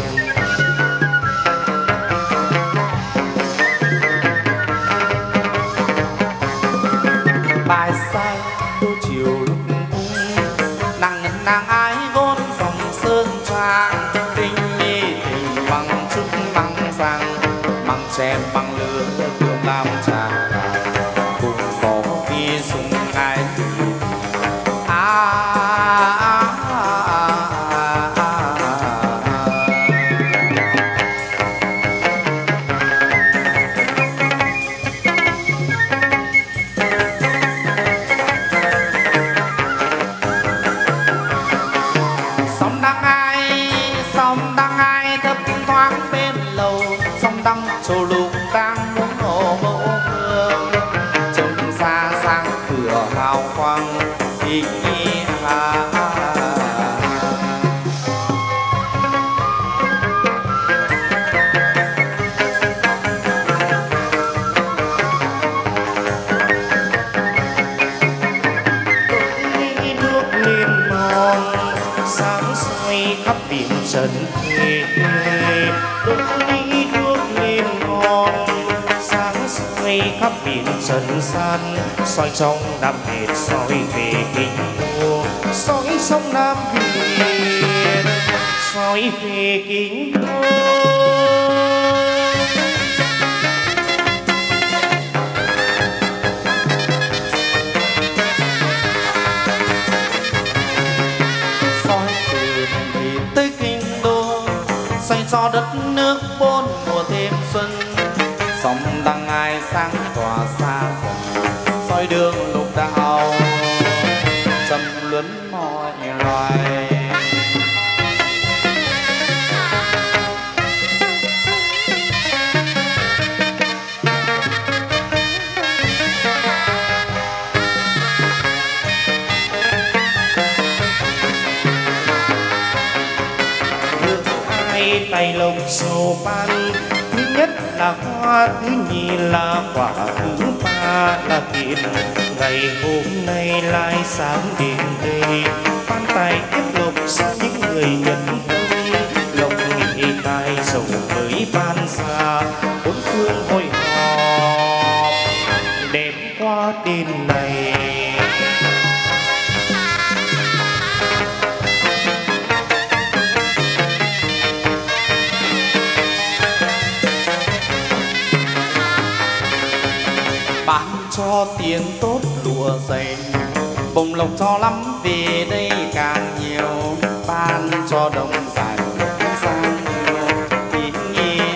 bài sai đôi chiều lúc cung nàng nàng ái vốn dòng sơn trang tình nhi tình bằng chút bằng rằng bằng chèn bằng lửa tượng làm trà cùng có khi sung ai à, à, à, à, à. Sông đang ai sông đang ai thấp thoáng bên lầu sông đăng trầu lục đang muốn ngộ mẫu phương trông xa sang cửa hào quang ý hà nước lên non sáng soi khắp biển trần thuê đôi nước lên non sáng soi khắp biển trần gian soi trong Nam Việt soi về kinh đô soi sông Nam Việt soi về kinh đô tới kinh đô xoay cho đất nước bốn mùa thêm xuân sông đăng ai sáng tỏa xa dần soi đường lục đạo trầm luân mọi loài tay tay lộc sầu ban. Thứ nhất là hoa, thứ nhì là quả, thứ ba là tiền. Ngày hôm nay lại sáng đến đây, ban tài tiếp lộc sang những người nhân tâm. Lộc nghị tài rộng với ban xa, bốn phương hội họp đẹp qua đêm này. Ban cho tiền tốt lụa dày, bồng lộc cho lắm về đây càng nhiều. Ban cho đồng dài sang nhiều ý nghĩa.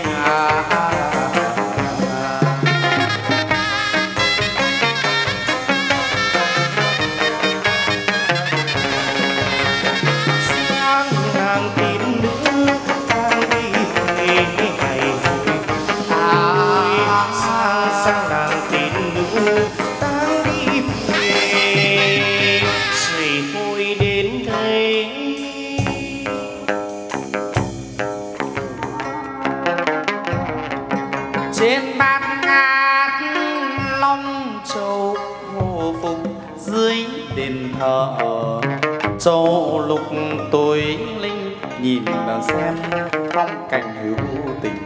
Sang nàng tín nữ đang đi về ngày hội. À, sang sang nàng tín nữ đang đi về, rồi tôi đến đây. Trên bát ngát long châu hồ phục, dưới đền thờ châu lục tối linh. Nhìn xem phong cảnh hữu tình.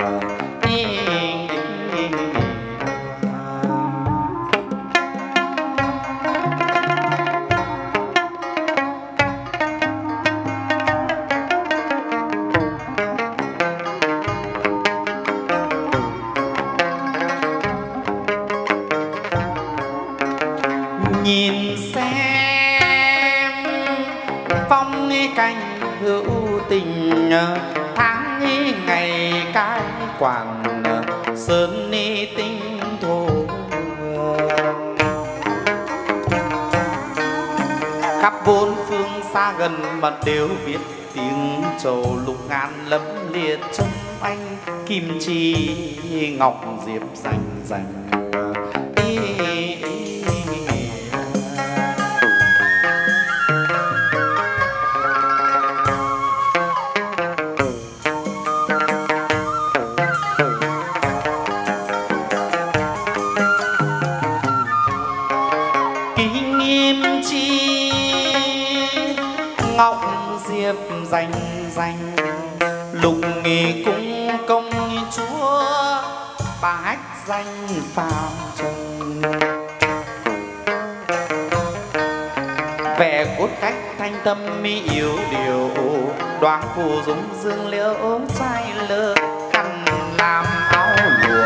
Nhìn xem phong cảnh hữu tình, tháng ngày cái quảng sơn tinh thổ. Khắp bốn phương xa gần mà đều biết tiếng trầu lục ngàn lấm liệt trong anh. Kim chi ngọc diệp rành rành. Ngọc diệp danh danh, lục nghề cung công chúa, bách danh phàm trần. Vẻ cốt cách thanh tâm mi yếu điều, đoán phù dung dương liễu trai lơ. Khăn làm áo lụa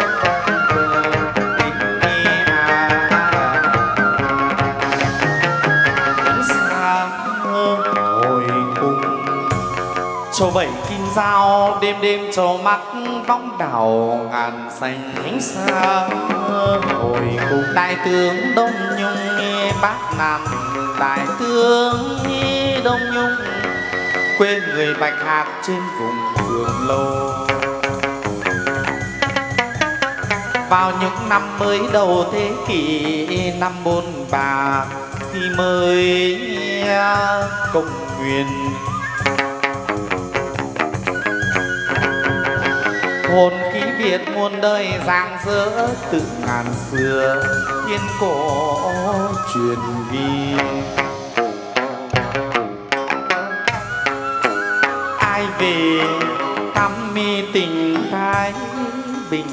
châu bảy kim dao, đêm đêm trầu mắt võng đào ngàn xanh. Ánh xa hồi cùng Đại tướng Đông Nhung bác Nam, đại tướng Đông Nhung quê người Bạch Hạc trên vùng Phường Lô. Vào những năm mới đầu thế kỷ năm bốn bà, khi mới công nguyên, hồn khí Việt muôn đời giang dở từ ngàn xưa, thiên cổ truyền ghi. Ai về thăm mi tình Thái Bình,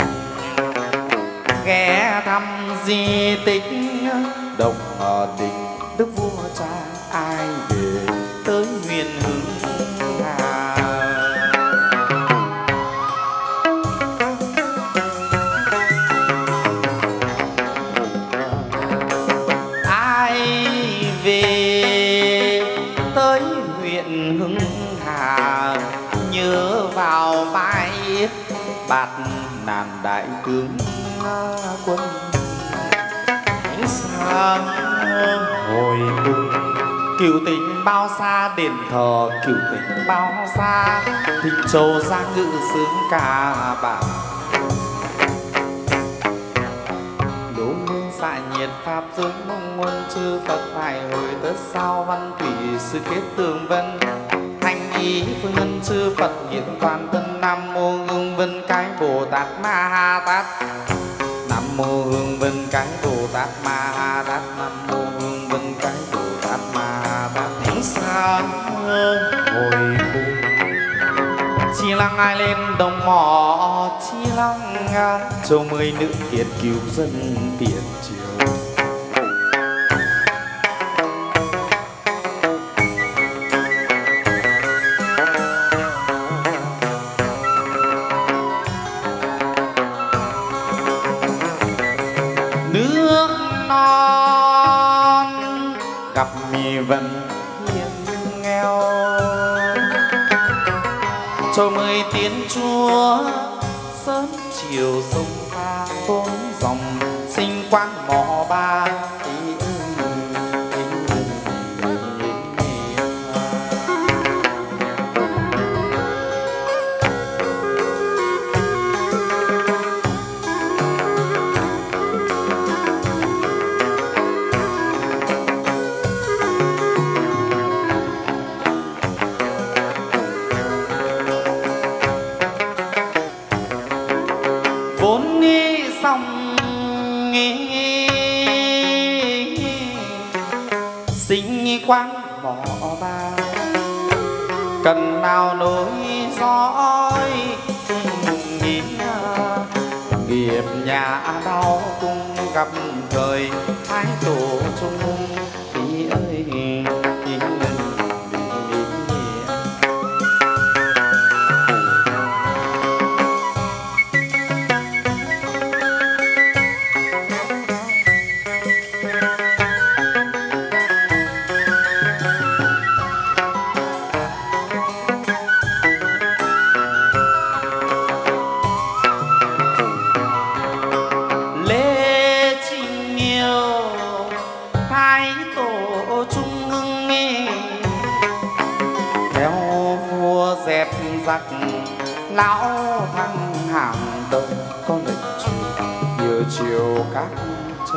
ghé thăm di tích Đồng Đình. Đức vua cha ai về tới miền Hưng Hà. Ai về tới huyện Hưng Hà, nhớ vào bãi bạt nàn đại tướng quân. ánh sáng hồi cùng Cửu tình bao xa đền thờ, cửu tình bao xa Thịnh Châu ra ngự sướng ca bảo. Đố hương xạ nhiệt pháp giới mong muôn chư Phật phải hồi tất sao văn thủy sự kết tường vân. Thanh ý phương ngân sư Phật hiện toàn thân. Nam mô Hương Vân Cái Bồ Tát Ma Ha Tát. Nam mô Hương Vân Cái Bồ Tát Ma Ha Tát. Nam mô Hương Vân Cái Bồ Tát Ma Ha Tát. Những sao hồi cung Chi lăng ai lên đồng mỏ, chi lăng châu mười nữ kiệt cứu dân tiền triều. Nước non gặp mì vần hiền nghèo, châu mười tiến chúa sớm chiều sông pha vốn dòng sinh quán mỏ ba. Vốn đi xong sinh quán mỏ ba, cần nào nối dõi nghiệp nhà đau cung gặp thời thái tổ chung ý ơi ý. Giặc lão thăng hàng đông có lệnh chiều nhiều chiều các châu.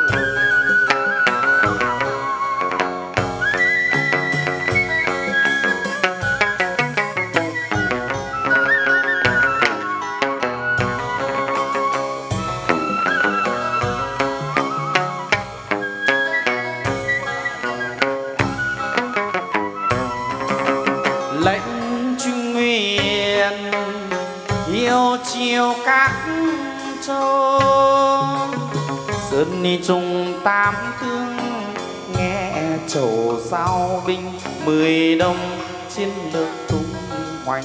Lệnh yêu chiều các châu, sơn ni trung tam tướng nghe trầu sao binh mười đông chiến lược tung hoành.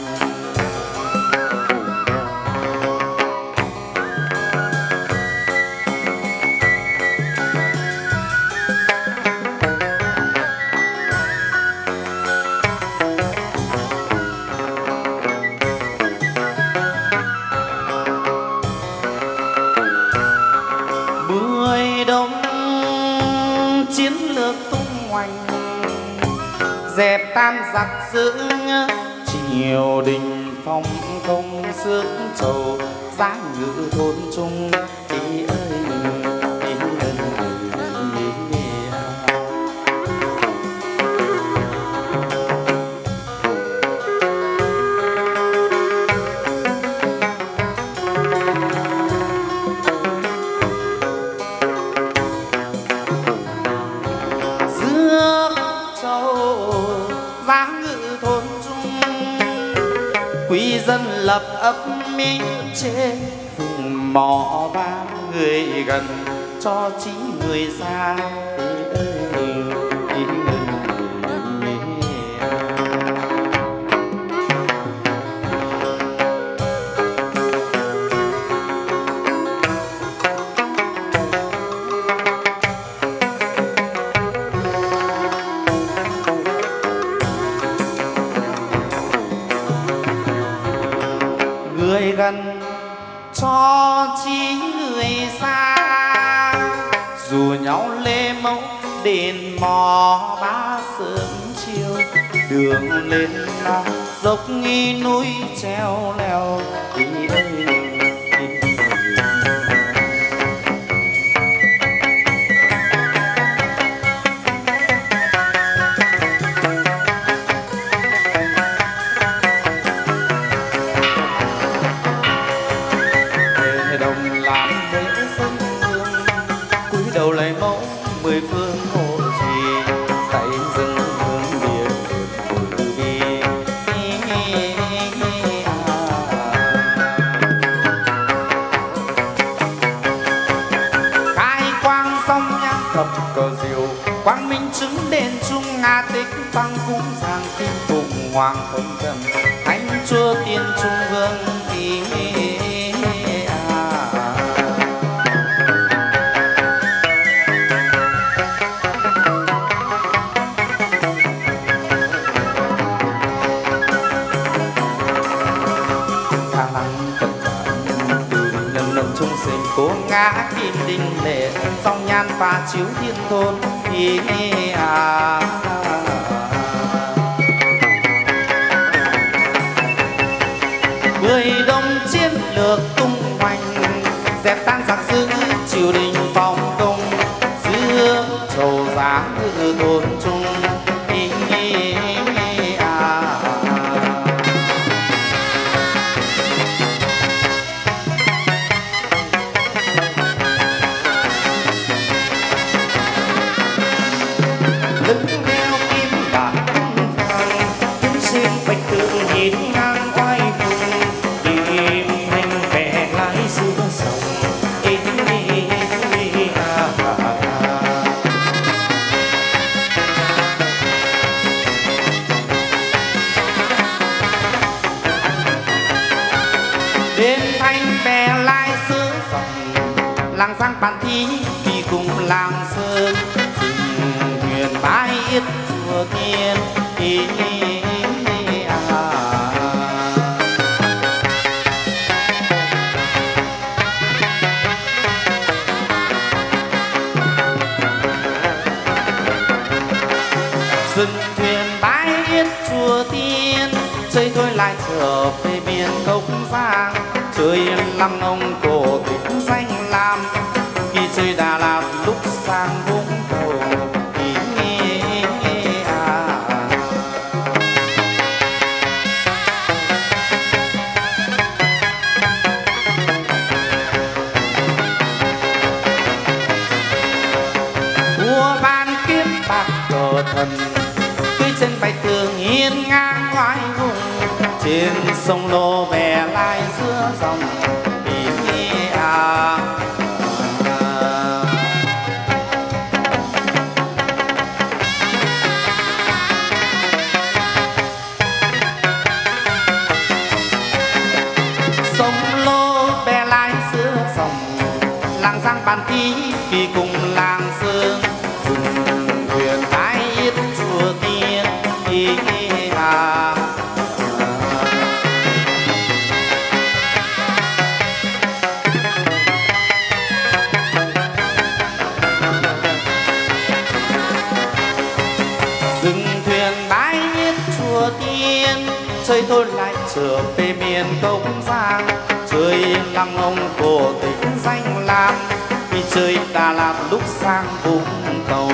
Chiến lược tung hoành dẹp tan giặc giữ, triều đình phong công xước trầu giá ngự thôn trung ý ơi ý ơi. Quý dân lập ấp mi trên vùng mỏ ba, người gần cho chí người xa. Người gần cho chí người xa, dù nhau lê mẫu đền mò ba sớm chiều. Đường lên là dốc nghi núi treo leo ý ơi. chứng đền trung nga tích tăng cúng giang kim phụng hoàng thân trần thánh chúa tiên trung vương ý cô ngã kim đình lệ song nhan pha chiếu thiên thôn ý à. Mười đông chiến lược tung hoành dẹp tan giặc dữ triều đình phong công xưa trầu giá ngự thôn trung ý à. Lưng đeo kim bạc vàng kiếm xin bạch tượng nhìn ngang oai hùng tìm thanh vẻ lái xưa sông ý à. Đến thanh vẻ lái xưa sông làng sang bàn thi vì cùng làng sơn huyền bái ít chùa tiên ý à. Dừng thuyền bái ít chùa tiên chơi thôi lại trở về miền cốc giang chơi lăng ông cổ tích danh lam khi chơi Đà Lạt lúc sang Vũng Tàu. Thần cưới trên bạch tường hiên ngang oai hùng trên sông Lô bè lai giữa dòng ý à. Sông Lô bè lai giữa dòng làng Giang Bàn Thi vì cùng làng Sương thuyền bái ít chùa tiên ý à. Dừng thuyền bái ít chùa tiên chơi thôi lại trở về miền cốc giang chơi lăng ông cổ tích danh lam đi chơi Đà Lạt lúc sang Vũng Tàu.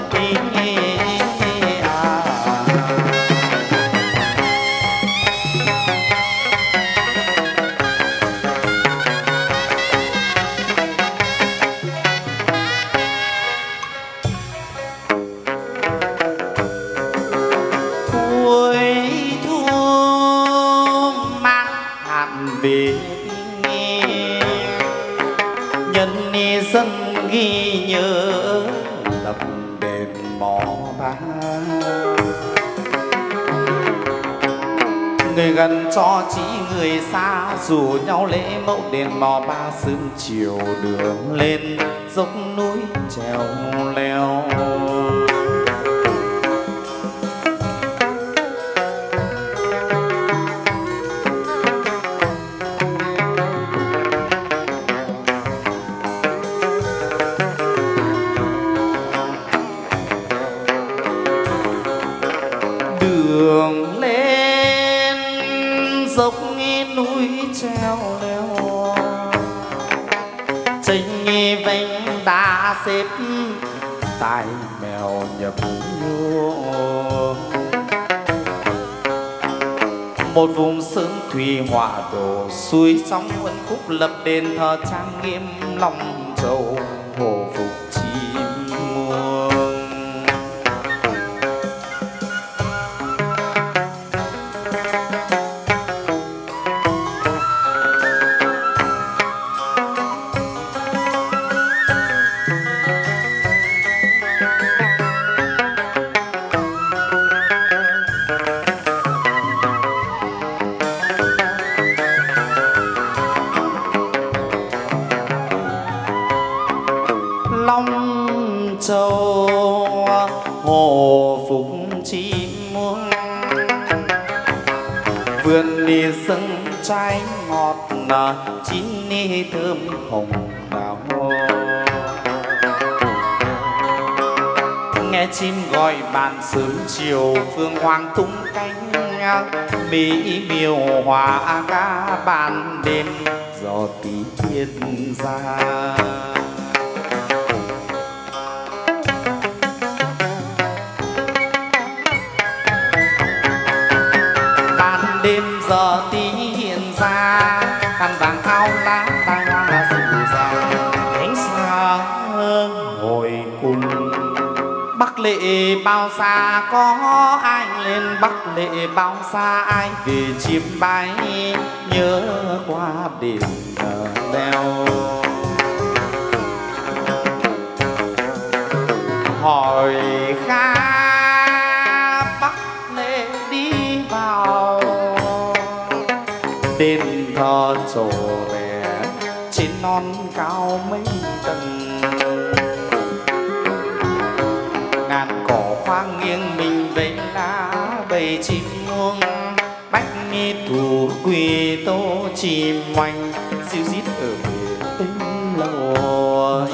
Về nhân dân ghi nhớ lập đền Mò Ba người gần cho chỉ người xa rủ nhau lễ mẫu đền Mò Ba sớm chiều đường lên dốc núi trèo leo. Đường lên dốc núi treo leo tranh vành đá xếp tai mèo nhập vô một vùng sơn thủy hỏa đổ suối sóng vẫn khúc lập đền thờ trang nghiêm lòng châu hồ phục chim muông. vườn đi rừng trái ngọt nở chín ni thơm hồng đào, nghe chim gọi bạn sớm chiều phương hoàng tung cánh mỹ miều hòa ca ban đêm gió tí thiên ra. Đêm giờ tí hiện ra khăn vàng áo lá tai hoa dịu dàng ánh sáng hồi cùng. Bắc lệ bao xa có ai lên, Bắc lệ bao xa ai về chiêm bái, nhớ qua đền đèo hỏi kha Bắc lệ đi vào đền thờ trổ lẻ trên non cao mấy tầng. Ngàn cỏ khoang nghiêng mình vẫy lá bầy chim muông, bách mi thủ quỳ tô chim oanh diu rít ở bể tinh lội.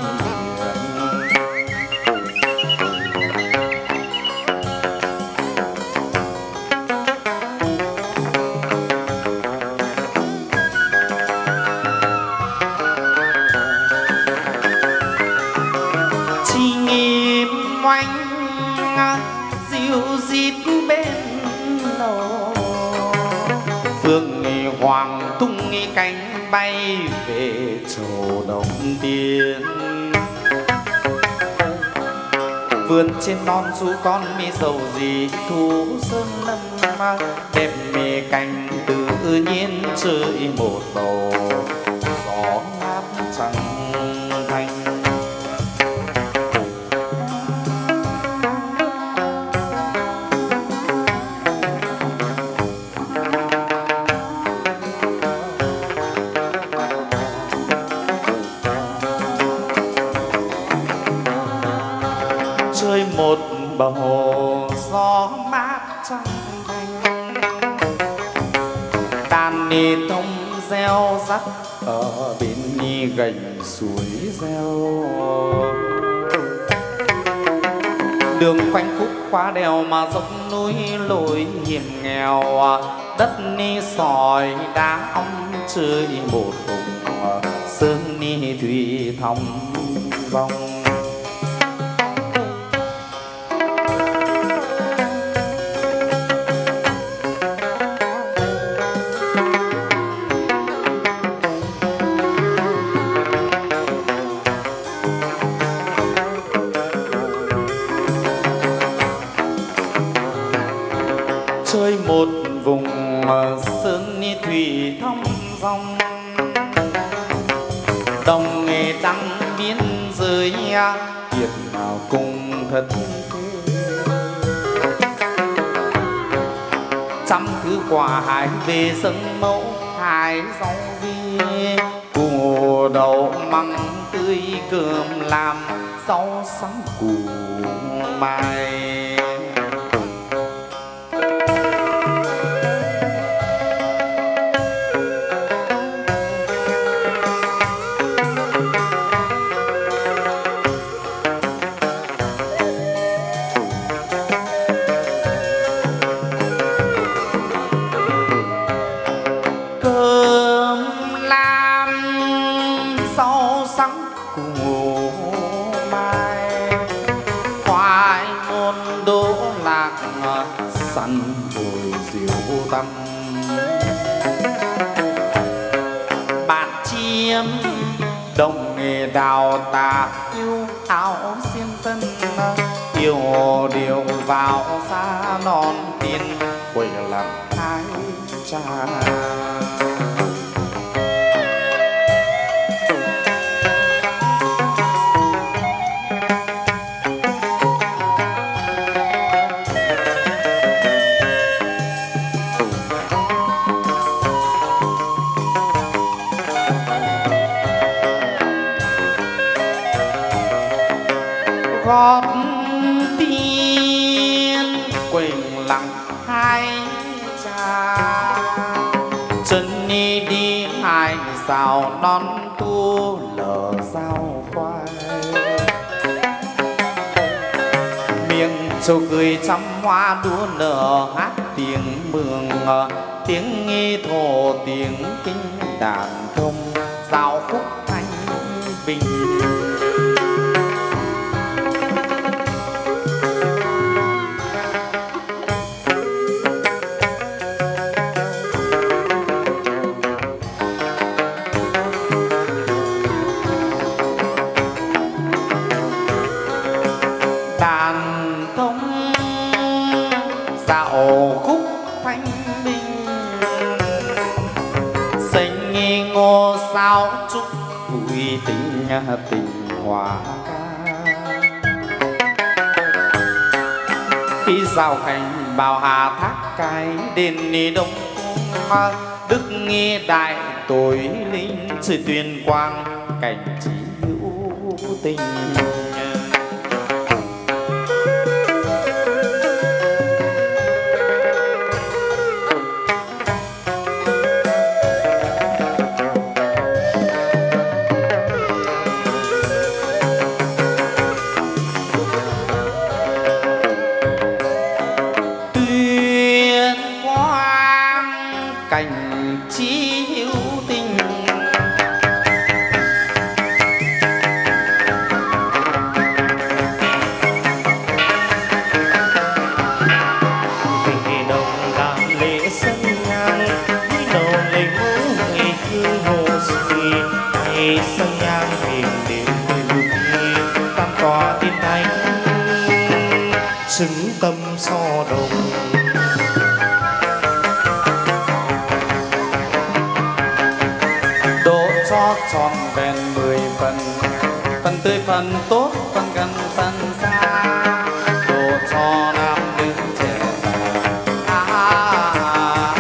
Phương hoàng tung cánh bay về trầu Đông Tiên. Vườn trên non chú con mi dầu gì thu sơn lâm, đẹp mê cành tự nhiên chơi một bầu gió ngát trăng thanh. Chơi một bầu gió mát trong thanh, đàn nì thông reo rắt ở bên nhi gành suối reo. Đường quanh khúc qua đèo mà dốc núi lối hiểm nghèo, đất ni sỏi đá ong chơi một vùng sơn ni thủy thong vòng. Chơi một vùng sơn ni thủy thong dòng, đồng nghề đăng biên giới kiệt nào cùng thật thế. Trăm thứ quả hải về sân mẫu hải rau vi, củ đậu măng tươi cơm làm rau sắn củ mai. Săn đồi diệu tâm bạn chiêm đồng nghề đào tà yêu áo xiêm tân, yêu điều vào xa non tiên quầy làm hai cha. Gót tiên quỳnh lặng hai cha chân đi đi hai sao non tu lờ sao quay miệng châu cười trăm hoa đua nở hát tiếng mường tiếng nghi thổ tiếng kinh đàn thông giao khúc thanh bình đàn thông dạo khúc thanh bình xanh nghi ngô sao chúc vui tình tình hòa ca khi giao cảnh bào hà thác cái đền ni đông cung đức nghi đại tối linh trời tuyên quang cảnh trí hữu tình cảnh trí hữu tình về đồng làm lễ sân nhang với đầu lấy mũ ngày thương hồ suy ngày sân nhang miền đêm người vui tam tòa tiên thánh xứng tâm so đồng cho tròn vẹn mười phần phần tươi phần tốt phần gần phần xa đồ cho nam nữ trẻ già à,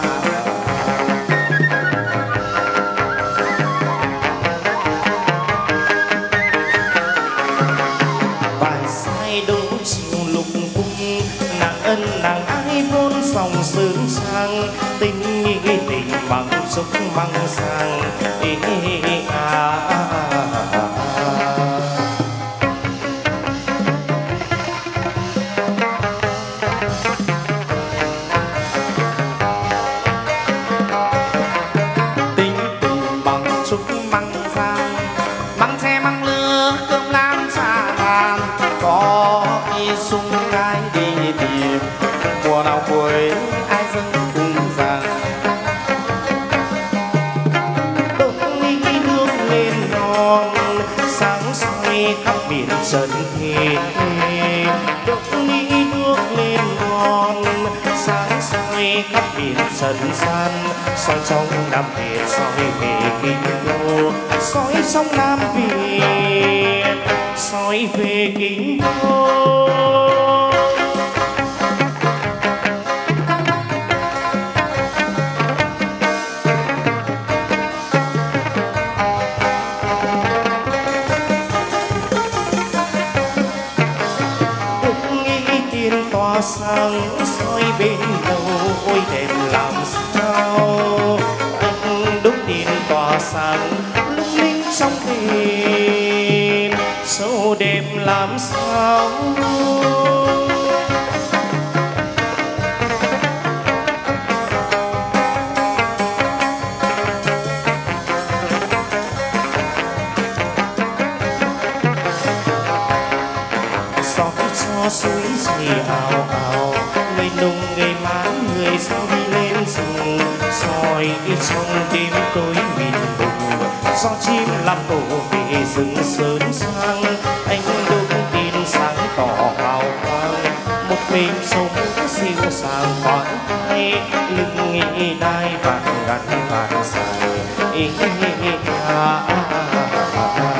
bài sai đấu chiều lục cung nàng ân nàng ái vốn dòng sướng sang tình nghĩ tình bằng xúc bằng sang à, à, à, à. tình tình bằng trúc măng sang măng tre măng lưa cơm lam trà bàn có đi sung cái đi tìm mùa nào cuối ai dâng cùng giang sáng soi khắp biển trần thế đốt ly nước lên non sáng soi khắp biển trần gian soi trong Nam Việt soi về kinh đô soi trong Nam Việt soi về kinh đô sáng soi bên đầu ôi đẹp làm sao anh đúc điện tỏa sáng lung linh trong đêm sâu đẹp làm sao cho suối chảy ào ào người nung người mãn người sao đi lên rừng soi trong đêm tối mịt bùng gió chim làm tổ về rừng sơn sang anh đúc tin sáng tỏ hào quang một mình sống siêu sàng khoáng tay lưng nghĩ đai vàng ngắn vàng dài ý à, à, à, à.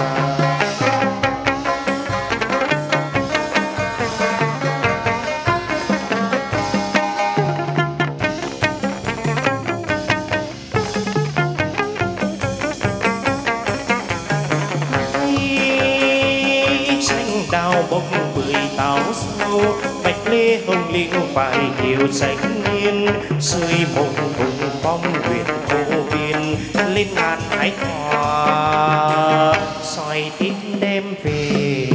đào bông bưởi táo sâu bạch lê hồng liễu phải kiều tránh niên sưởi mộng vùng phong huyện vô biên lên ngàn hải hòa soi tin đêm về.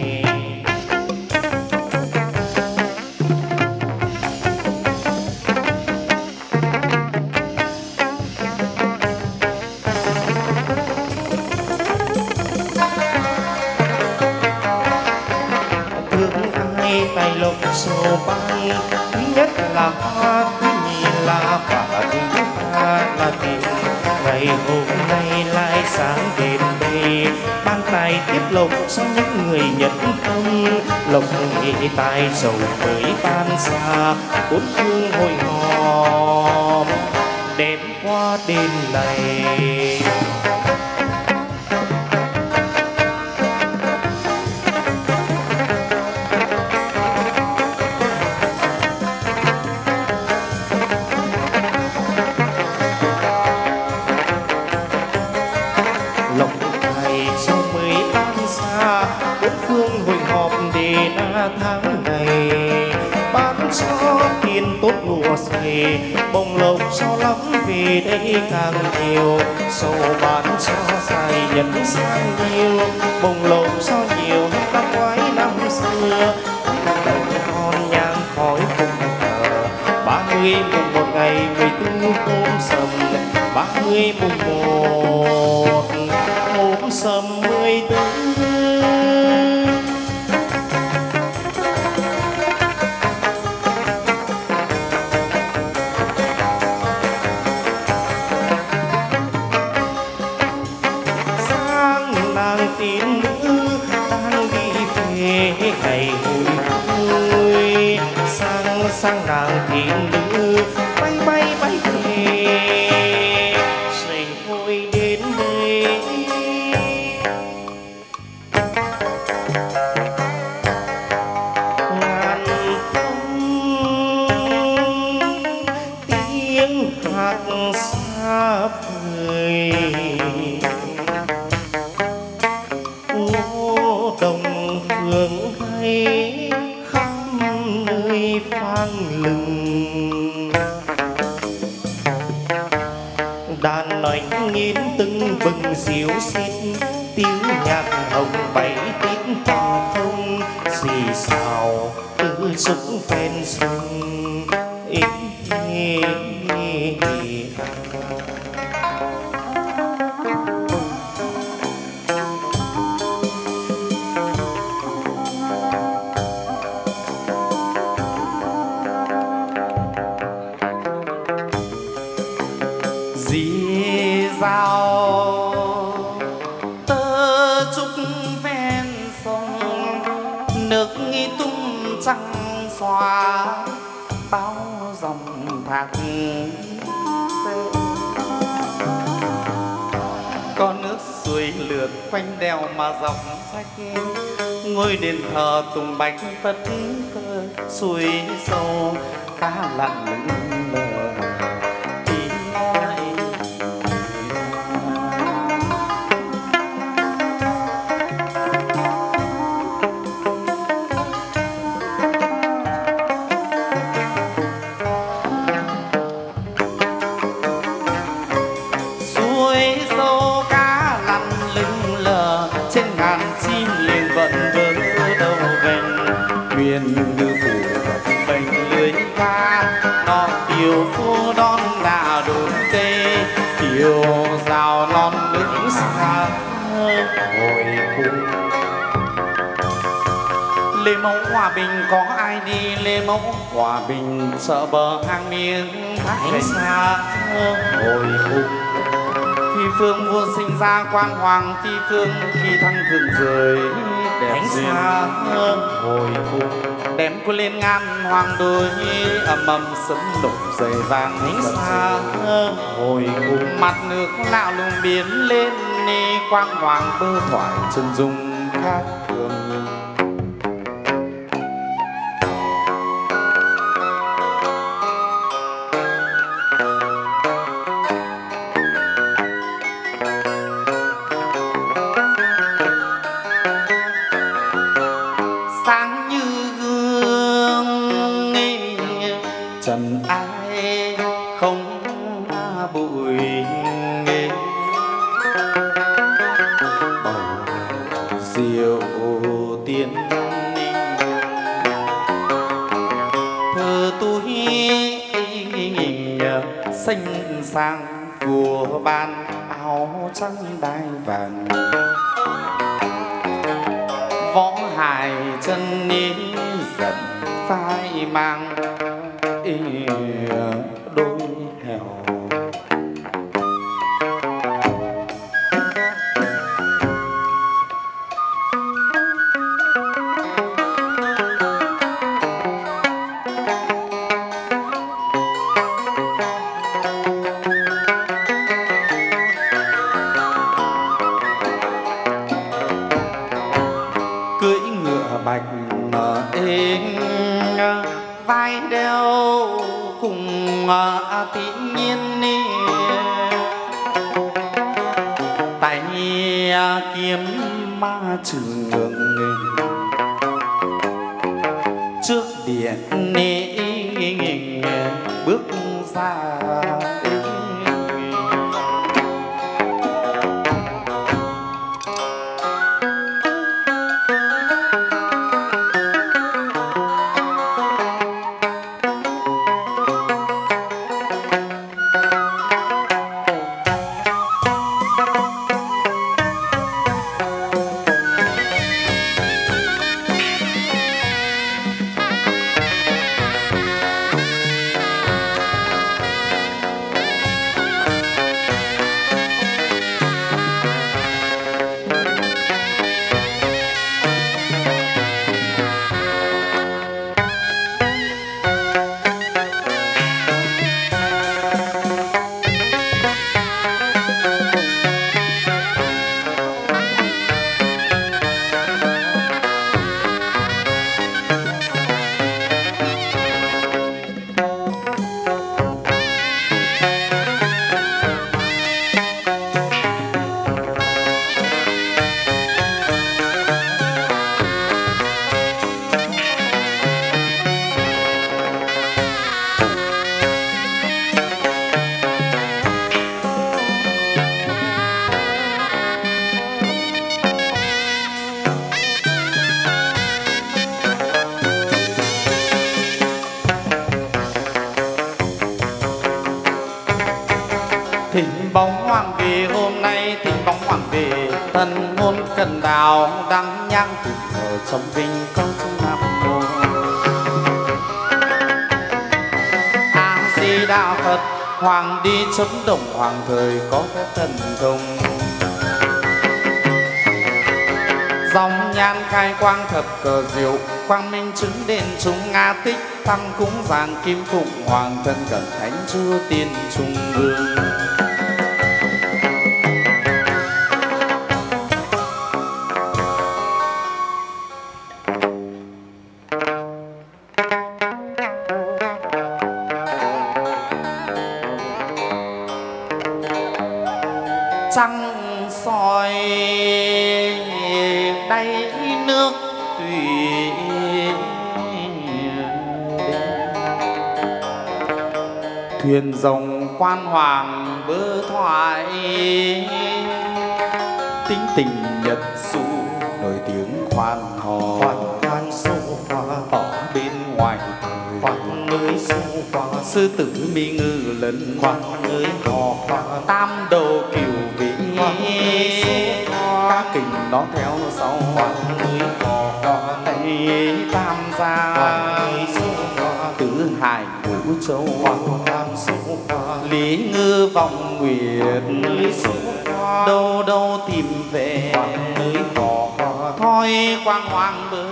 Tay lục sầu bay thứ nhất là hoa, thứ nhì là và thứ ba là tình. Ngày hôm nay lại sáng đến đây ban tài tiếp lộc cho những người nhận tâm. Lộc nghị tài sầu với ban xa bốn phương hội họp đêm qua đêm này. Tháng ngày bán cho tiền tốt lúa xề bông lộc cho lắm về đây càng nhiều sầu bán cho dài nhẫn sang nhiều bông lộc cho nhiều hơn năm ngoái năm xưa đồng con nhang khói cùng thờ ba mươi mùng một ngày mười tư hôm sầm ba mươi mùng một hôm sầm mười tư. Ngày vui sang sang nàng thiên nữ bay bay bay về sành vui đến đây. Ngàn tâm tiếng hát xa vời ngô đồng phương hay khắp nơi vang lừng đàn oanh nghiến tưng bừng xíu xít tiếng nhạc hồng bảy tít tòng thông xì xào từ xúc ven sông ý, ý, ý, ý. Dì dào tơ trúc ven sông nước nghi tung trăng xóa bao dòng thác con nước suối lượn quanh đèo mà dòng sách ngôi đền thờ tùng bạch phất phơ suối sâu cá lặn lững lờ. Huyền ngư phủ bềnh lưới ca nó kiều phu đón đà đồn tê kiều rào non đứng xa hồi cung. Lê Mẫu Hòa Bình có ai đi Lê Mẫu Hòa Bình sợ bờ hang miếng thác xa hồi cung. Phi phương vua sinh ra quan hoàng phi phương khi thăng thường rời đẹp xa hồi cung. Đem quân lên ngan hoàng đôi ầm ầm sấm nổ dày vàng ánh xa hồi cung. Mặt nước lạo lùng biến lên ni quang hoàng bơ thoại chân dung khác thường. ai không bụi nghề bầu rượu tiên thơ tôi xanh sang của ban áo trắng đai vàng võ hài chân ní dần phai mang đôi hèo cưỡi ngựa bạch êm vai đeo cùng tự nhiên tay kiếm ma trường trước điện bước ra thỉnh bóng hoàng về hôm nay thỉnh bóng hoàng về tân hôn cần đào đăng nhang cùng ở trong vinh có sông nam mô a di đà phật hoàng đi chấm đồng hoàng thời có phép thần thông dòng nhan khai quang thập cờ diệu quang minh chứng đền chúng nga tích thăng cúng giàng kim phụng hoàng thân cẩn thánh chúa tiên trung vương trăng soi đáy nước tùy thuyền rồng quan hoàng bơ thoại tính tình nhật du nổi tiếng khoan hò khoan khoan sâu hoa ở bên ngoài khoan nơi sâu hoa sư tử mi ngư lần khoan nơi hò tam đầu kiều vĩ cá kình nó theo sau khoan nơi hò tây tam gia tứ hải ngũ châu lý ngư vọng nguyệt đâu đâu tìm về thôi quang hoàng bơ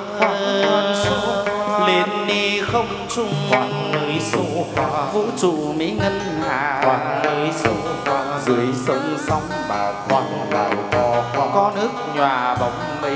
lên đi không trung vũ trụ mỹ ngân hà dưới sông sóng bạc có nước nhòa bóng mây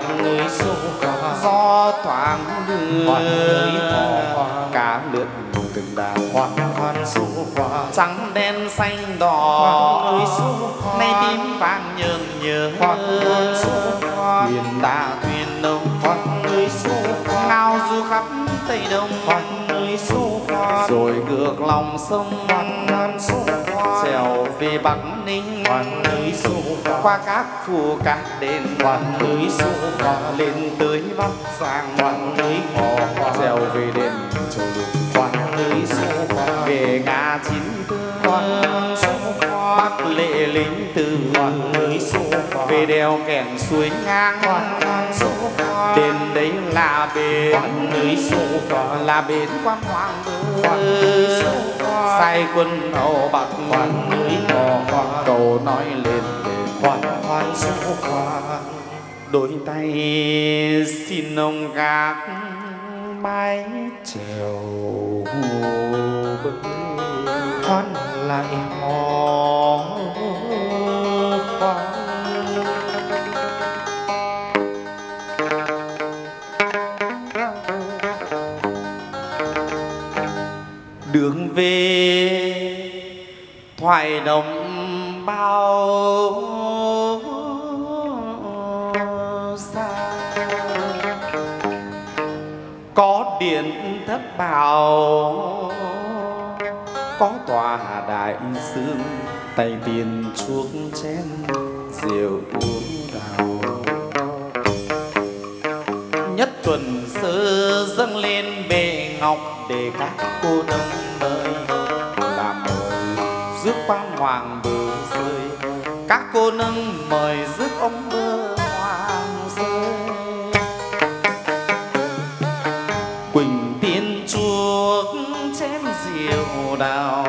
gió thoáng đưa cá lượn từng đàn trắng đen xanh đỏ nay tím vàng nhường nhớ thuyền đà thuyền nông ngao du khắp tây đông rồi ngược lòng sông trèo về Bắc Ninh qua các phủ các đền lên tới Bắc Giang trèo về đền Châu Lục về ngã Chín Tương Bắc Lệ Linh Từ về đèo Kẻn suối ngang đến đấy là bến là bến Quan Hoàng Bơ sai quân hậu Bắc cầu nói lên khoan khoan số khoan đôi tay xin ông gác mái chèo khoan lại hò khoan. Đường về thoại đồng bao xa có điện thất bảo có tòa đại dương tay tiền chuốc chén rượu uống đào nhất tuần sơ dâng lên bệ ngọc để các cô nương mời làm mời rước Quan Hoàng Bơ rơi các cô nương mời rước ông Bơ Hoàng rơi Quỳnh Tiên chuốc chén rượu đào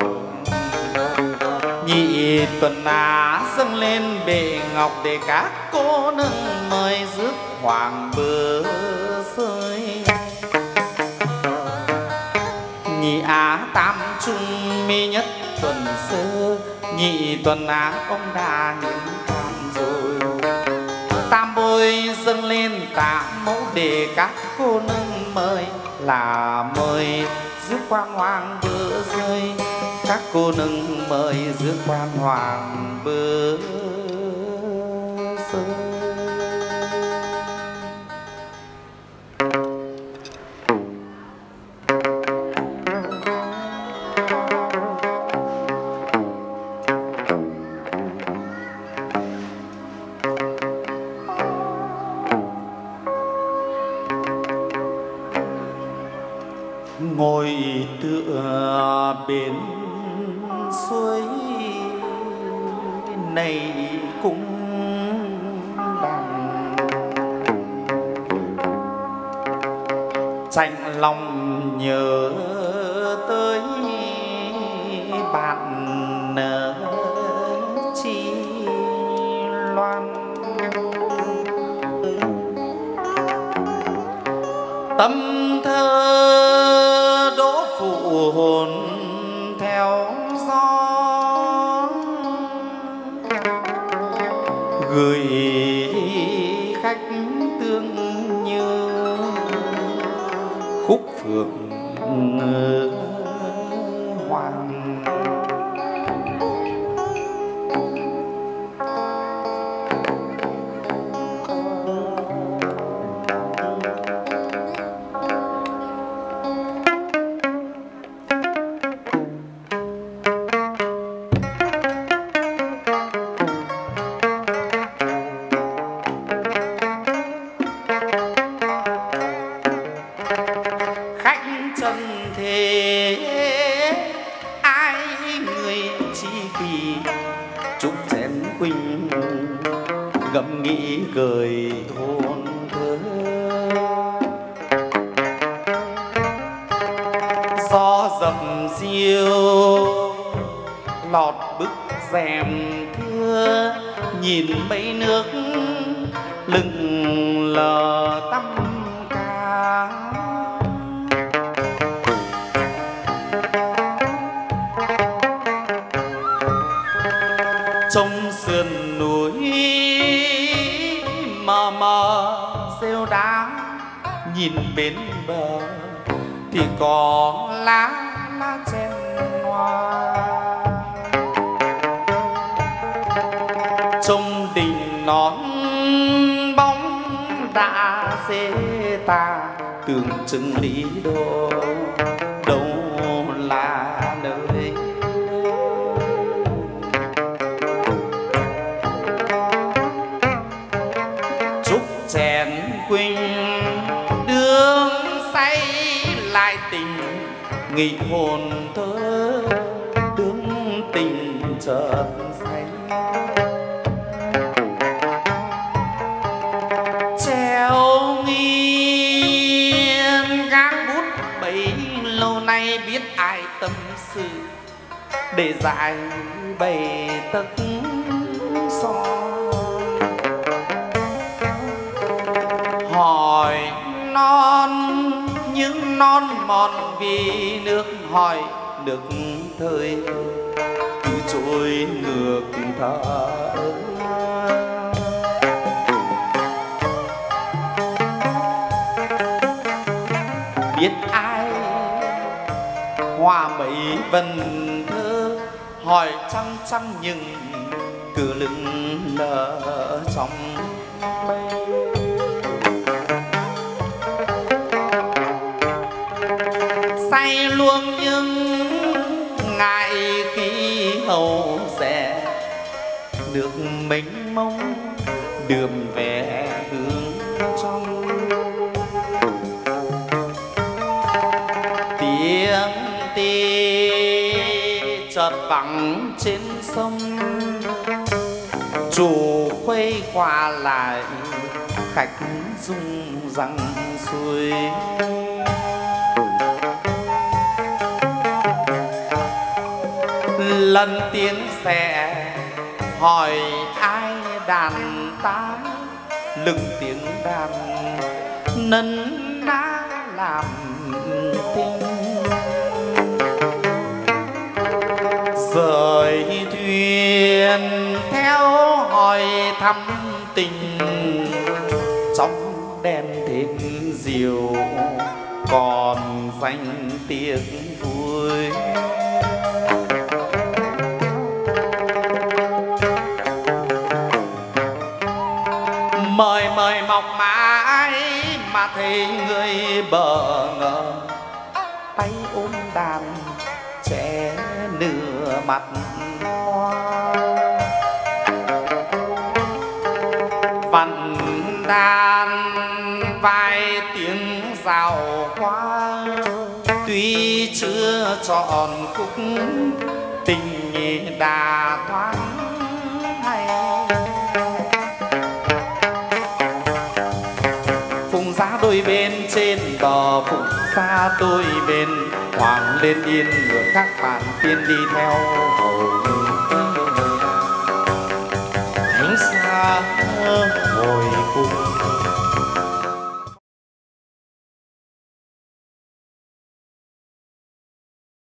nhị tuần á dâng lên bệ ngọc để các cô nương mời rước Hoàng Bơ rơi nhị á tam trung mi nhất tuần sơ nhị tuần á ông đã hiến cạn rồi tam bôi dâng lên tạ mẫu để các cô nương mời là mời rước Quan Hoàng Bơ rơi các cô nương mời rước Quan Hoàng Bơ rơi. Ngồi tựa bên suối này cũng đằng chạnh lòng nhớ tới bạn nỡ chi loan tâm thơ đỗ phụ hồn theo gió gửi khách tương như khúc phượng hoàng. Ngẫm nghĩ cười hôn thơ gió dập diêu lọt bức rèm thưa nhìn mấy nước lưng lờ tăm ca trông sườn núi mờ mờ rêu đá nhìn bên bờ thì có lá lá chen hoa trông đình nón bóng đã xê ta tưởng chừng lý đô đâu nơi chúc chèn quỳnh đường say lại tình nghị hồn thơ đứng tình chợt say treo nghiêng gác bút bấy lâu nay biết ai tâm sự để giải bày tất so hỏi non những non mòn vì nước hỏi nước thời cứ trôi ngược thở biết ai hoa mấy vần thơ hỏi trăng trăng nhưng cứ lưng lờ trong mây say luôn nhưng ngại khi hầu rẻ nước mênh mông đường về hướng trong tiếng tê chợt vắng trên sông chủ khuây qua lại khách rung răng xuôi lần tiếng xe hỏi ai đàn ta lừng tiếng đàn nấn ná làm tình rời thuyền theo hỏi thăm tình trong đèn thêm diều còn danh tiếng vui mời mời mọc mãi mà thấy người bờ ngờ tay ôm đàn trẻ nửa mặt hoa vặn đàn vài tiếng rào hoa tuy chưa trọn khúc tình đã thoáng hay phùng giá đôi bên trên bờ phùng xa đôi bên hoàng lên yên ngược các bạn tiên đi theo hầu